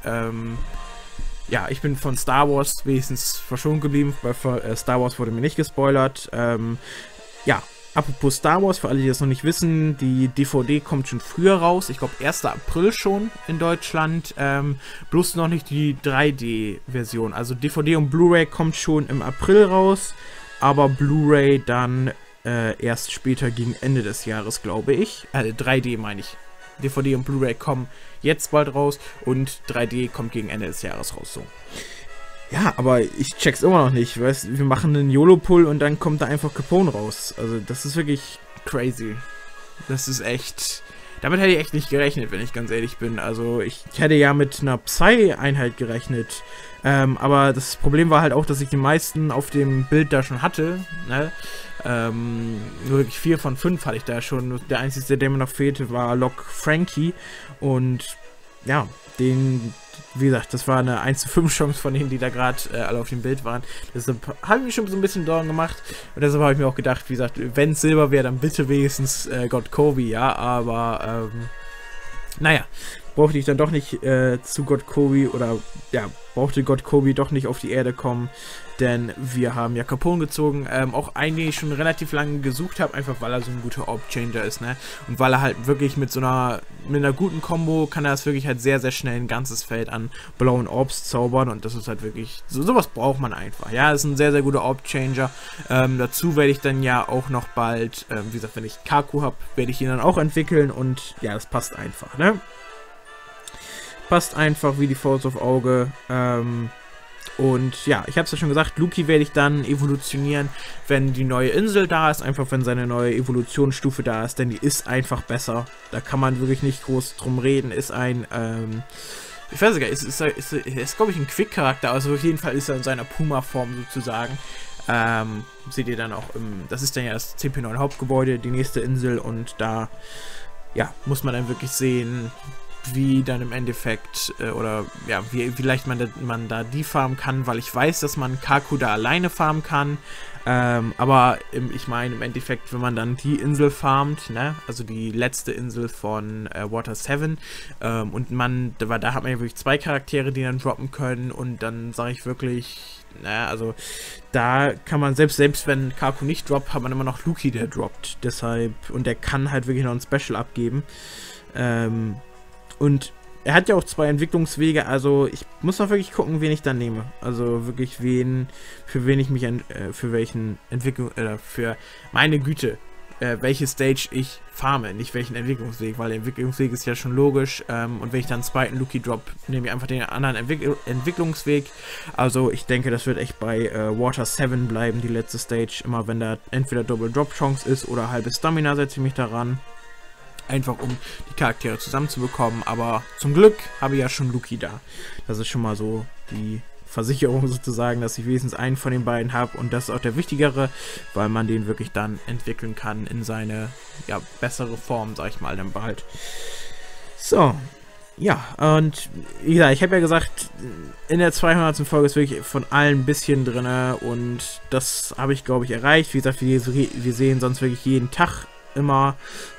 Ja, ich bin von Star Wars wenigstens verschont geblieben, bei Star Wars wurde mir nicht gespoilert. Ja, apropos Star Wars, für alle, die das noch nicht wissen, die DVD kommt schon früher raus. Ich glaube 1. April schon in Deutschland. Bloß noch nicht die 3D-Version. Also DVD und Blu-ray kommt schon im April raus. Aber Blu-ray dann erst später gegen Ende des Jahres, glaube ich. 3D meine ich. DVD und Blu-ray kommen jetzt bald raus und 3D kommt gegen Ende des Jahres raus. So. Ja, aber ich check's immer noch nicht. Weißt, wir machen einen YOLO-Pull und dann kommt da einfach Capone raus. Also das ist wirklich crazy. Das ist echt... Damit hätte ich echt nicht gerechnet, wenn ich ganz ehrlich bin. Also ich hätte ja mit einer Psy-Einheit gerechnet. Aber das Problem war halt auch, dass ich die meisten auf dem Bild da schon hatte. Ne? Nur wirklich 4 von 5 hatte ich da schon. Der einzige, der mir noch fehlte, war Lok Frankie. Und ja, wie gesagt, das war eine 1:5 Chance von denen, die da gerade alle auf dem Bild waren. Deshalb habe ich mich schon so ein bisschen Sorgen gemacht. Und deshalb habe ich mir auch gedacht, wie gesagt, wenn es Silber wäre, dann bitte wenigstens God Kobe, ja. Aber, naja, brauchte ich dann doch nicht zu God Kobe oder, ja, brauchte God Kobe doch nicht auf die Erde kommen. Denn wir haben ja Capone gezogen, auch einen, den ich schon relativ lange gesucht habe, einfach weil er so ein guter Orb-Changer ist, ne? Und weil er halt wirklich mit einer guten Combo kann er das wirklich halt sehr, sehr schnell ein ganzes Feld an blauen Orbs zaubern und das ist halt wirklich, sowas braucht man einfach, ja? Das ist ein sehr, sehr guter Orb-Changer. Dazu werde ich dann ja auch noch bald, wie gesagt, wenn ich Kaku habe, werde ich ihn dann auch entwickeln und ja, das passt einfach, ne? Passt einfach wie die Faust auf Auge, und ja, ich habe es ja schon gesagt, Luki werde ich dann evolutionieren, wenn die neue Insel da ist, einfach wenn seine neue Evolutionsstufe da ist, denn die ist einfach besser. Da kann man wirklich nicht groß drum reden, ist ein, ich weiß gar nicht, ist glaube ich ein Quick-Charakter, also auf jeden Fall ist er in seiner Puma-Form sozusagen. Seht ihr dann auch das ist dann ja das CP9 Hauptgebäude, die nächste Insel und da, ja, muss man dann wirklich sehen, wie dann im Endeffekt, oder ja, wie leicht man da die farmen kann, weil ich weiß, dass man Kaku da alleine farmen kann, aber ich meine im Endeffekt, wenn man dann die Insel farmt, ne, also die letzte Insel von Water 7, und da hat man ja wirklich 2 Charaktere, die dann droppen können und dann sage ich wirklich, naja, also da kann man, selbst wenn Kaku nicht droppt, hat man immer noch Luki, der droppt, deshalb, und der kann halt wirklich noch ein Special abgeben, und er hat ja auch 2 Entwicklungswege, also ich muss noch wirklich gucken, wen ich dann nehme. Also wirklich für wen ich mich, für welchen Entwicklung, für meine Güte. welche Stage ich farme, nicht welchen Entwicklungsweg, weil der Entwicklungsweg ist ja schon logisch, und wenn ich dann einen zweiten Lucky Drop, nehme ich einfach den anderen Entwicklungsweg. Also ich denke, das wird echt bei Water 7 bleiben, die letzte Stage, immer wenn da entweder Double Drop Chance ist oder halbe Stamina, setze ich mich daran. Einfach um die Charaktere zusammenzubekommen, aber zum Glück habe ich ja schon Luki da. Das ist schon mal so die Versicherung sozusagen, dass ich wenigstens einen von den beiden habe, und das ist auch der wichtigere, weil man den wirklich dann entwickeln kann in seine, ja, bessere Form, sag ich mal, dann bald. So, ja, und wie gesagt, ich habe ja gesagt, in der 200. Folge ist wirklich von allen ein bisschen drin, und das habe ich, glaube ich, erreicht. Wie gesagt, wir sehen sonst wirklich jeden Tag immer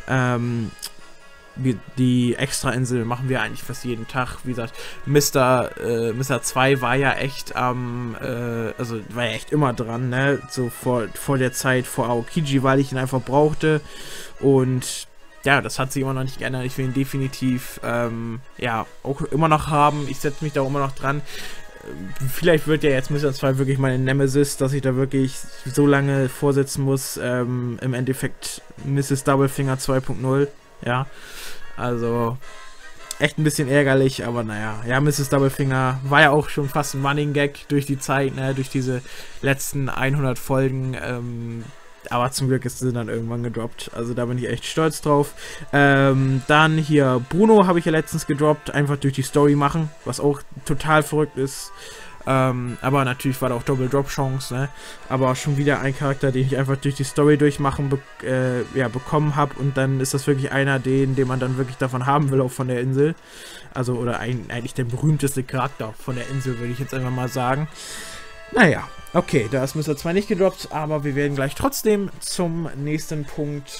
die Extra-Insel machen wir eigentlich fast jeden Tag. Wie gesagt, Mr. 2 war ja echt also war ja echt immer dran, ne? So vor der Zeit vor Aokiji, weil ich ihn einfach brauchte. Und ja, das hat sich immer noch nicht geändert. Ich will ihn definitiv ja, auch immer noch haben. Ich setze mich da auch immer noch dran. Vielleicht wird ja jetzt Mr. 2 wirklich meine Nemesis, dass ich da wirklich so lange vorsitzen muss. Im Endeffekt Mrs. Doublefinger 2.0. Ja, also echt ein bisschen ärgerlich, aber naja. Ja, Mrs. Doublefinger war ja auch schon fast ein Running Gag durch die Zeit, ne, durch diese letzten 100 Folgen. Aber zum Glück ist sie dann irgendwann gedroppt. Also da bin ich echt stolz drauf. Dann hier Bruno habe ich ja letztens gedroppt. Einfach durch die Story machen. Was auch total verrückt ist. Aber natürlich war da auch Double Drop Chance, ne? Aber schon wieder ein Charakter, den ich einfach durch die Story durchmachen bekommen habe. Und dann ist das wirklich einer, den man dann wirklich davon haben will, auch von der Insel. Also, oder eigentlich der berühmteste Charakter von der Insel, würde ich jetzt einfach mal sagen. Naja, okay, da ist Mr. 2 nicht gedroppt, aber wir werden gleich trotzdem zum nächsten Punkt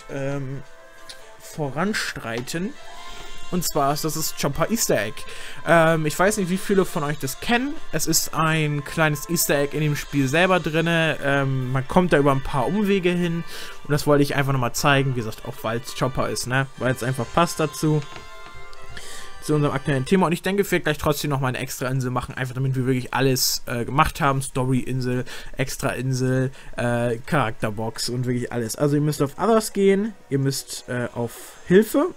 voranstreiten. Und zwar ist das Chopper Easter Egg. Ich weiß nicht, wie viele von euch das kennen. Es ist ein kleines Easter Egg in dem Spiel selber drin. Man kommt da über ein paar Umwege hin. Und das wollte ich einfach nochmal zeigen. Wie gesagt, auch weil es Chopper ist, ne? Weil es einfach passt dazu. Zu unserem aktuellen Thema. Und ich denke, wir werden gleich trotzdem noch mal eine extra Insel machen, einfach damit wir wirklich alles gemacht haben. Story-Insel, Extra-Insel, Charakterbox und wirklich alles. Also ihr müsst auf Others gehen, ihr müsst auf Hilfe.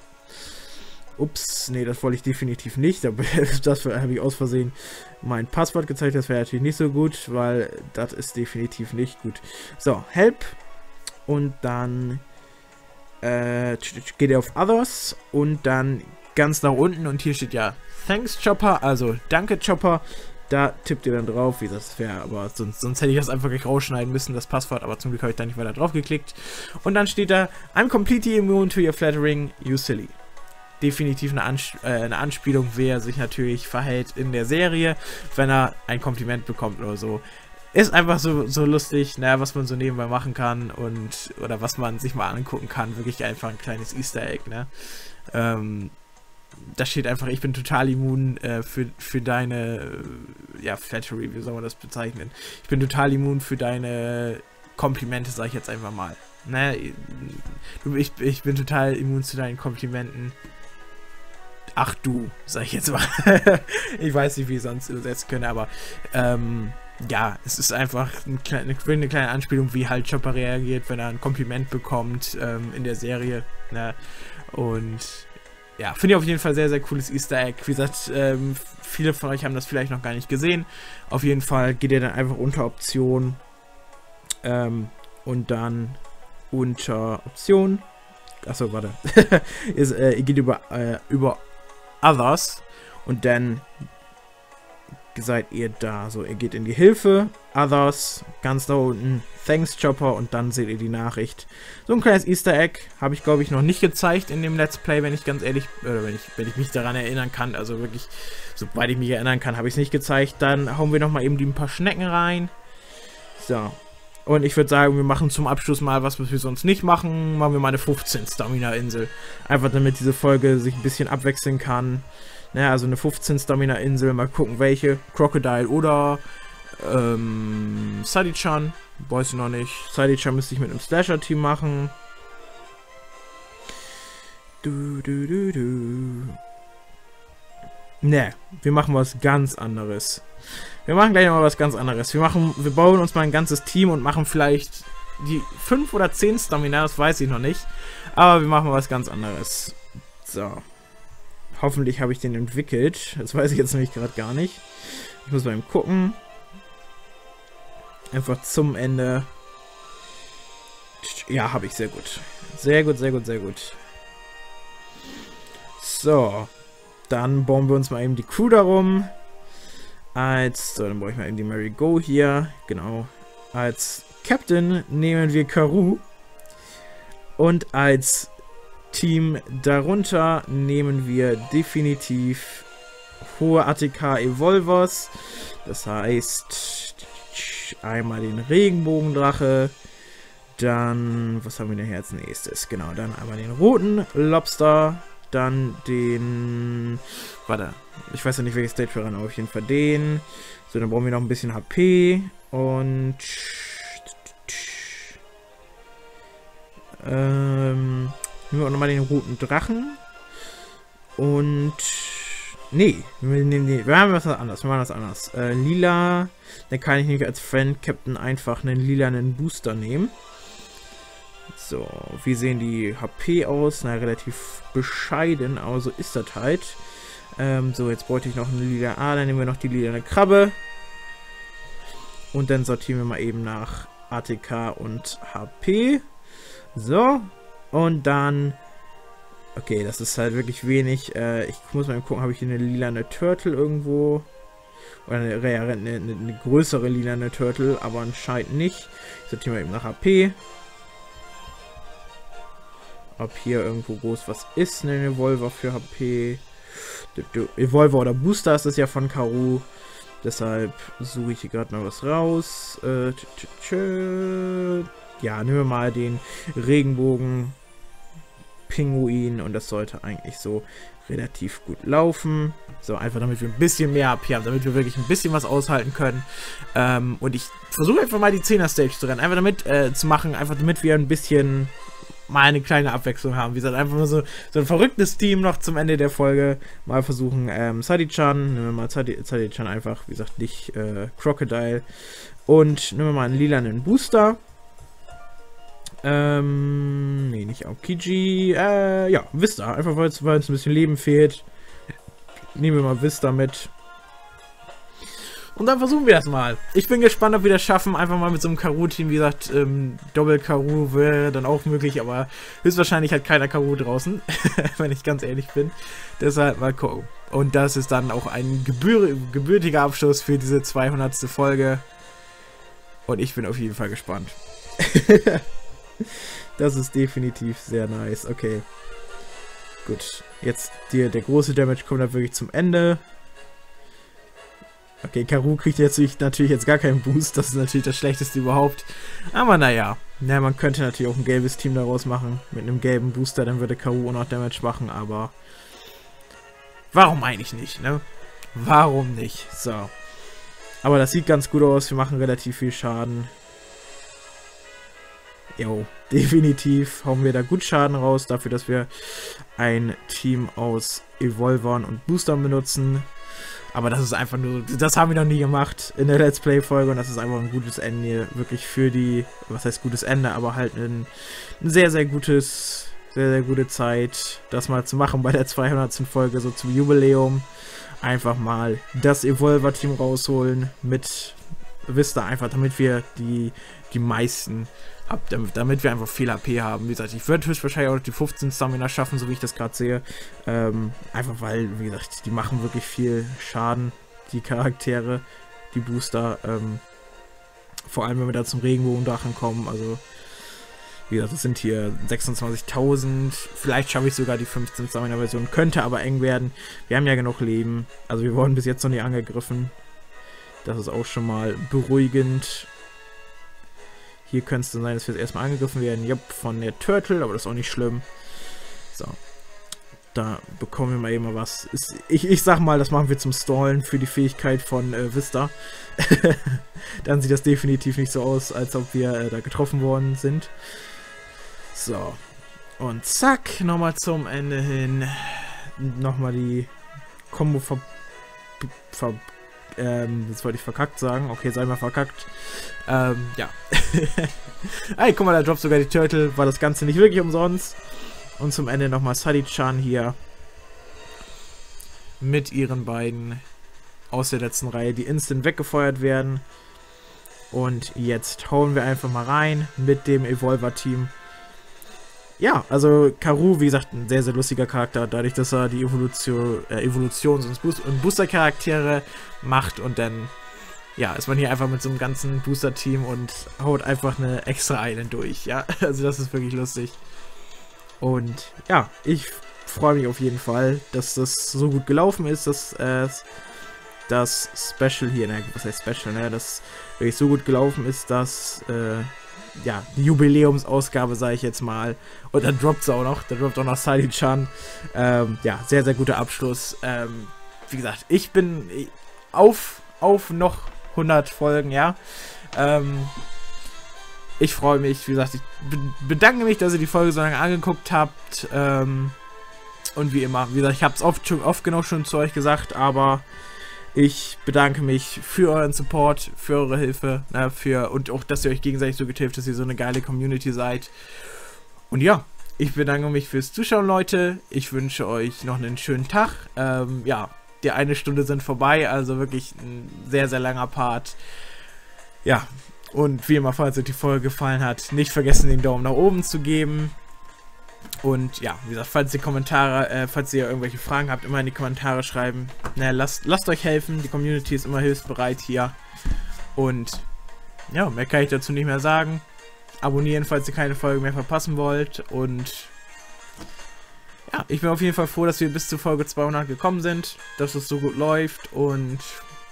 Ups, nee, das wollte ich definitiv nicht. Das habe ich aus Versehen mein Passwort gezeigt, das wäre natürlich nicht so gut, weil das ist definitiv nicht gut. So, Help. Und dann geht ihr auf Others und dann ganz nach unten, und hier steht ja Thanks Chopper, also danke Chopper. Da tippt ihr dann drauf, wie das wäre, aber sonst hätte ich das einfach gleich rausschneiden müssen, das Passwort, aber zum Glück habe ich da nicht weiter drauf geklickt. Und dann steht da, I'm completely immune to your flattering, you silly. Definitiv eine Anspielung, wer sich natürlich verhält in der Serie, wenn er ein Kompliment bekommt oder so. Ist einfach so lustig, naja, was man so nebenbei machen kann oder was man sich mal angucken kann. Wirklich einfach ein kleines Easter Egg, ne? Da steht einfach, ich bin total immun für deine, ja, Flattery, wie soll man das bezeichnen? Ich bin total immun für deine Komplimente, sag ich jetzt einfach mal. Ne? Ich bin total immun zu deinen Komplimenten. Ach du, sag ich jetzt mal. Ich weiß nicht, wie ich sonst übersetzen können, aber ja, es ist einfach eine kleine Anspielung, wie halt Chopper reagiert, wenn er ein Kompliment bekommt in der Serie. Ne? Und ja, finde ich auf jeden Fall sehr, sehr cooles Easter Egg. Wie gesagt, viele von euch haben das vielleicht noch gar nicht gesehen. Auf jeden Fall geht ihr dann einfach unter Option und dann unter Option. Achso, warte. Ihr geht über Others und dann seid ihr da. So, ihr geht in die Hilfe, Others, ganz da unten, Thanks Chopper, und dann seht ihr die Nachricht. So ein kleines Easter Egg habe ich, glaube ich, noch nicht gezeigt in dem Let's Play, wenn ich ganz ehrlich, oder wenn ich mich daran erinnern kann, also wirklich, soweit ich mich erinnern kann, habe ich es nicht gezeigt. Dann hauen wir nochmal eben ein paar Schnecken rein. So. Und ich würde sagen, wir machen zum Abschluss mal was wir sonst nicht machen. Machen wir mal eine 15 Stamina-Insel. Einfach damit diese Folge sich ein bisschen abwechseln kann. Naja, also eine 15 Stamina-Insel. Mal gucken, welche. Crocodile oder Sadie-chan. Weiß ich noch nicht. Sadie-chan müsste ich mit einem Slasher-Team machen. Ne, wir machen was ganz anderes. Wir machen gleich mal was ganz anderes. Wir bauen uns mal ein ganzes Team und machen vielleicht die 5 oder 10 Stamina, das weiß ich noch nicht. Aber wir machen mal was ganz anderes. So. Hoffentlich habe ich den entwickelt. Das weiß ich jetzt nämlich gerade gar nicht. Ich muss mal eben gucken. Einfach zum Ende. Ja, habe ich. Sehr gut. Sehr gut, sehr gut, sehr gut. So. Dann bauen wir uns mal eben die Crew darum. So, dann brauche ich mal eben die Mary Go hier. Genau. Als Captain nehmen wir Karoo. Und als Team darunter nehmen wir definitiv hohe ATK Evolvers. Das heißt, einmal den Regenbogendrache. Dann, was haben wir denn hier als nächstes? Genau, dann einmal den roten Lobster. Dann den, warte, ich weiß ja nicht, welches Stage wir ran, aber auf jeden Fall den. So, dann brauchen wir noch ein bisschen HP. Und nehmen wir auch nochmal den roten Drachen. Und nee, wir haben was anderes. Wir machen das anders. Lila, dann kann ich nicht als Friend Captain einfach einen lilanen Booster nehmen. So, wie sehen die HP aus? Na, relativ bescheiden, aber so ist das halt. So, jetzt bräuchte ich noch eine lila. Dann nehmen wir noch die lilane Krabbe. Und dann sortieren wir mal eben nach ATK und HP. So, und dann... Okay, das ist halt wirklich wenig. Ich muss mal gucken, habe ich hier eine lilane Turtle irgendwo? Oder eine größere lilane Turtle, aber anscheinend nicht. Ich sortiere mal eben nach HP. Ob hier irgendwo groß was ist, eine Evolver für HP. Evolver oder Booster ist es ja von Karoo. Deshalb suche ich hier gerade mal was raus. Ja, nehmen wir mal den Regenbogen Pinguin und das sollte eigentlich so relativ gut laufen. So, einfach damit wir ein bisschen mehr HP haben, damit wir wirklich ein bisschen was aushalten können. Und ich versuche einfach mal die 10er Stage zu rennen. Einfach damit zu machen, einfach damit wir ein bisschen mal eine kleine Abwechslung haben. Wie gesagt, einfach mal so ein verrücktes Team noch zum Ende der Folge. Mal versuchen, Sadie-chan, nehmen wir mal Sadie-chan einfach, wie gesagt, nicht Crocodile. Und nehmen wir mal einen lilanen Booster. Nee, nicht Aokiji. Ja, Vista. Einfach weil es ein bisschen Leben fehlt. Nehmen wir mal Vista mit. Und dann versuchen wir das mal. Ich bin gespannt, ob wir das schaffen. Einfach mal mit so einem Karoo-Team. Wie gesagt, Doppel-Karoo wäre dann auch möglich, aber höchstwahrscheinlich hat keiner Karoo draußen. Wenn ich ganz ehrlich bin. Deshalb mal gucken. Und das ist dann auch ein gebürtiger Abschluss für diese 200. Folge. Und ich bin auf jeden Fall gespannt. Das ist definitiv sehr nice. Okay. Gut. Jetzt der große Damage kommt dann wirklich zum Ende. Okay, Karoo kriegt jetzt natürlich jetzt gar keinen Boost. Das ist natürlich das Schlechteste überhaupt. Aber naja. Ja, man könnte natürlich auch ein gelbes Team daraus machen. Mit einem gelben Booster, dann würde Karoo auch noch Damage machen. Aber warum eigentlich nicht, ne? Warum nicht? So. Aber das sieht ganz gut aus. Wir machen relativ viel Schaden. Jo, definitiv hauen wir da gut Schaden raus, dafür, dass wir ein Team aus Evolvern und Boostern benutzen. Aber das ist einfach nur, das haben wir noch nie gemacht in der Let's Play-Folge und das ist einfach ein gutes Ende, wirklich für die, was heißt gutes Ende, aber halt ein sehr, sehr gute Zeit, das mal zu machen bei der 200. Folge, so zum Jubiläum. Einfach mal das Evolver-Team rausholen mit Vista, einfach damit wir die meisten damit wir einfach viel HP haben. Wie gesagt, ich würde höchstwahrscheinlich auch die 15 Stamina schaffen, so wie ich das gerade sehe. Einfach weil, wie gesagt, die machen wirklich viel Schaden, die Charaktere, die Booster. Vor allem, wenn wir da zum Regenbogendrachen kommen. Also, wie gesagt, das sind hier 26.000. Vielleicht schaffe ich sogar die 15 Stamina-Version. Könnte aber eng werden. Wir haben ja genug Leben. Also, wir wurden bis jetzt noch nie angegriffen. Das ist auch schon mal beruhigend. Hier könnte es dann sein, dass wir jetzt erstmal angegriffen werden. Jupp, von der Turtle, aber das ist auch nicht schlimm. So. Da bekommen wir mal eben was. Ich sag mal, das machen wir zum Stallen für die Fähigkeit von Vista. Dann sieht das definitiv nicht so aus, als ob wir da getroffen worden sind. So. Und zack, nochmal zum Ende hin. Nochmal die Combo das wollte ich verkackt sagen. Okay, sei mal verkackt. Ja. Ey, guck mal, da droppt sogar die Turtle. War das Ganze nicht wirklich umsonst. Und zum Ende nochmal Sadi-chan hier. Mit ihren beiden aus der letzten Reihe, die instant weggefeuert werden. Und jetzt hauen wir einfach mal rein mit dem Evolver-Team. Ja, also Karoo, wie gesagt, ein sehr, sehr lustiger Charakter, dadurch, dass er die Evolutions- und Booster-Charaktere macht und dann, ja, ist man hier einfach mit so einem ganzen Booster-Team und haut einfach eine extra Island durch, ja, also das ist wirklich lustig. Und ja, ich freue mich auf jeden Fall, dass das so gut gelaufen ist, dass das Special hier, ne, was heißt Special, ne, das wirklich so gut gelaufen ist, dass, ja, die Jubiläumsausgabe, sage ich jetzt mal. Und dann droppt es auch noch. Da droppt auch noch Sadi-chan. Ja, sehr, sehr guter Abschluss. Wie gesagt, ich bin auf noch 100 Folgen, ja. Ich freue mich, wie gesagt, ich bedanke mich, dass ihr die Folge so lange angeguckt habt. Und wie immer, wie gesagt, ich habe es oft genug schon zu euch gesagt, aber ich bedanke mich für euren Support, für eure Hilfe, ne, und auch, dass ihr euch gegenseitig so getilgt, dass ihr so eine geile Community seid. Und ja, ich bedanke mich fürs Zuschauen, Leute. Ich wünsche euch noch einen schönen Tag. Ja, die 1 Stunde sind vorbei, also wirklich ein sehr, sehr langer Part. Ja, und wie immer, falls euch die Folge gefallen hat, nicht vergessen, den Daumen nach oben zu geben. Und ja, wie gesagt, falls ihr irgendwelche Fragen habt, immer in die Kommentare schreiben. Na, lasst euch helfen, die Community ist immer hilfsbereit hier. Und ja, mehr kann ich dazu nicht mehr sagen. Abonnieren, falls ihr keine Folge mehr verpassen wollt. Und ja, ich bin auf jeden Fall froh, dass wir bis zur Folge 200 gekommen sind, dass es so gut läuft. Und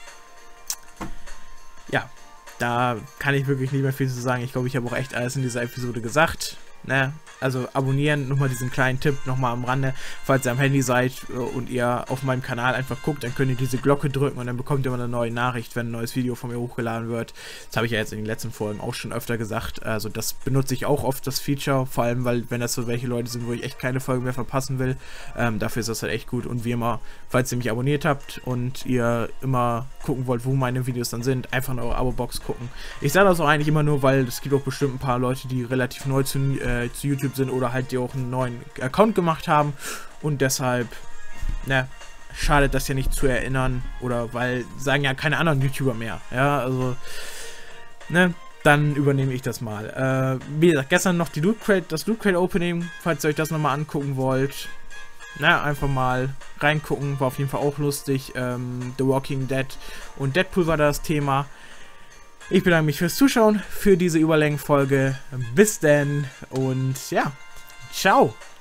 ja, da kann ich wirklich nicht mehr viel zu sagen. Ich glaube, ich habe auch echt alles in dieser Episode gesagt. Ne? Also abonnieren, nochmal diesen kleinen Tipp nochmal am Rande, falls ihr am Handy seid und ihr auf meinem Kanal einfach guckt, dann könnt ihr diese Glocke drücken und dann bekommt ihr immer eine neue Nachricht, wenn ein neues Video von mir hochgeladen wird. Das habe ich ja jetzt in den letzten Folgen auch schon öfter gesagt, also das benutze ich auch oft, das Feature, vor allem, weil wenn das so welche Leute sind, wo ich echt keine Folgen mehr verpassen will, dafür ist das halt echt gut. Und wie immer, falls ihr mich abonniert habt und ihr immer gucken wollt, wo meine Videos dann sind, einfach in eure Abo-Box gucken. Ich sage das auch eigentlich immer nur, weil es gibt auch bestimmt ein paar Leute, die relativ neu zu YouTube sind oder halt die auch einen neuen Account gemacht haben und deshalb, ne, schadet das ja nicht zu erinnern oder weil sagen ja keine anderen YouTuber mehr, ja, also, ne, dann übernehme ich das mal. Wie gesagt, gestern noch das Loot Crate Opening, falls ihr euch das nochmal angucken wollt, na, einfach mal reingucken, war auf jeden Fall auch lustig. The Walking Dead und Deadpool war das Thema. Ich bedanke mich fürs Zuschauen, für diese Überlängenfolge. Bis denn und ja, ciao!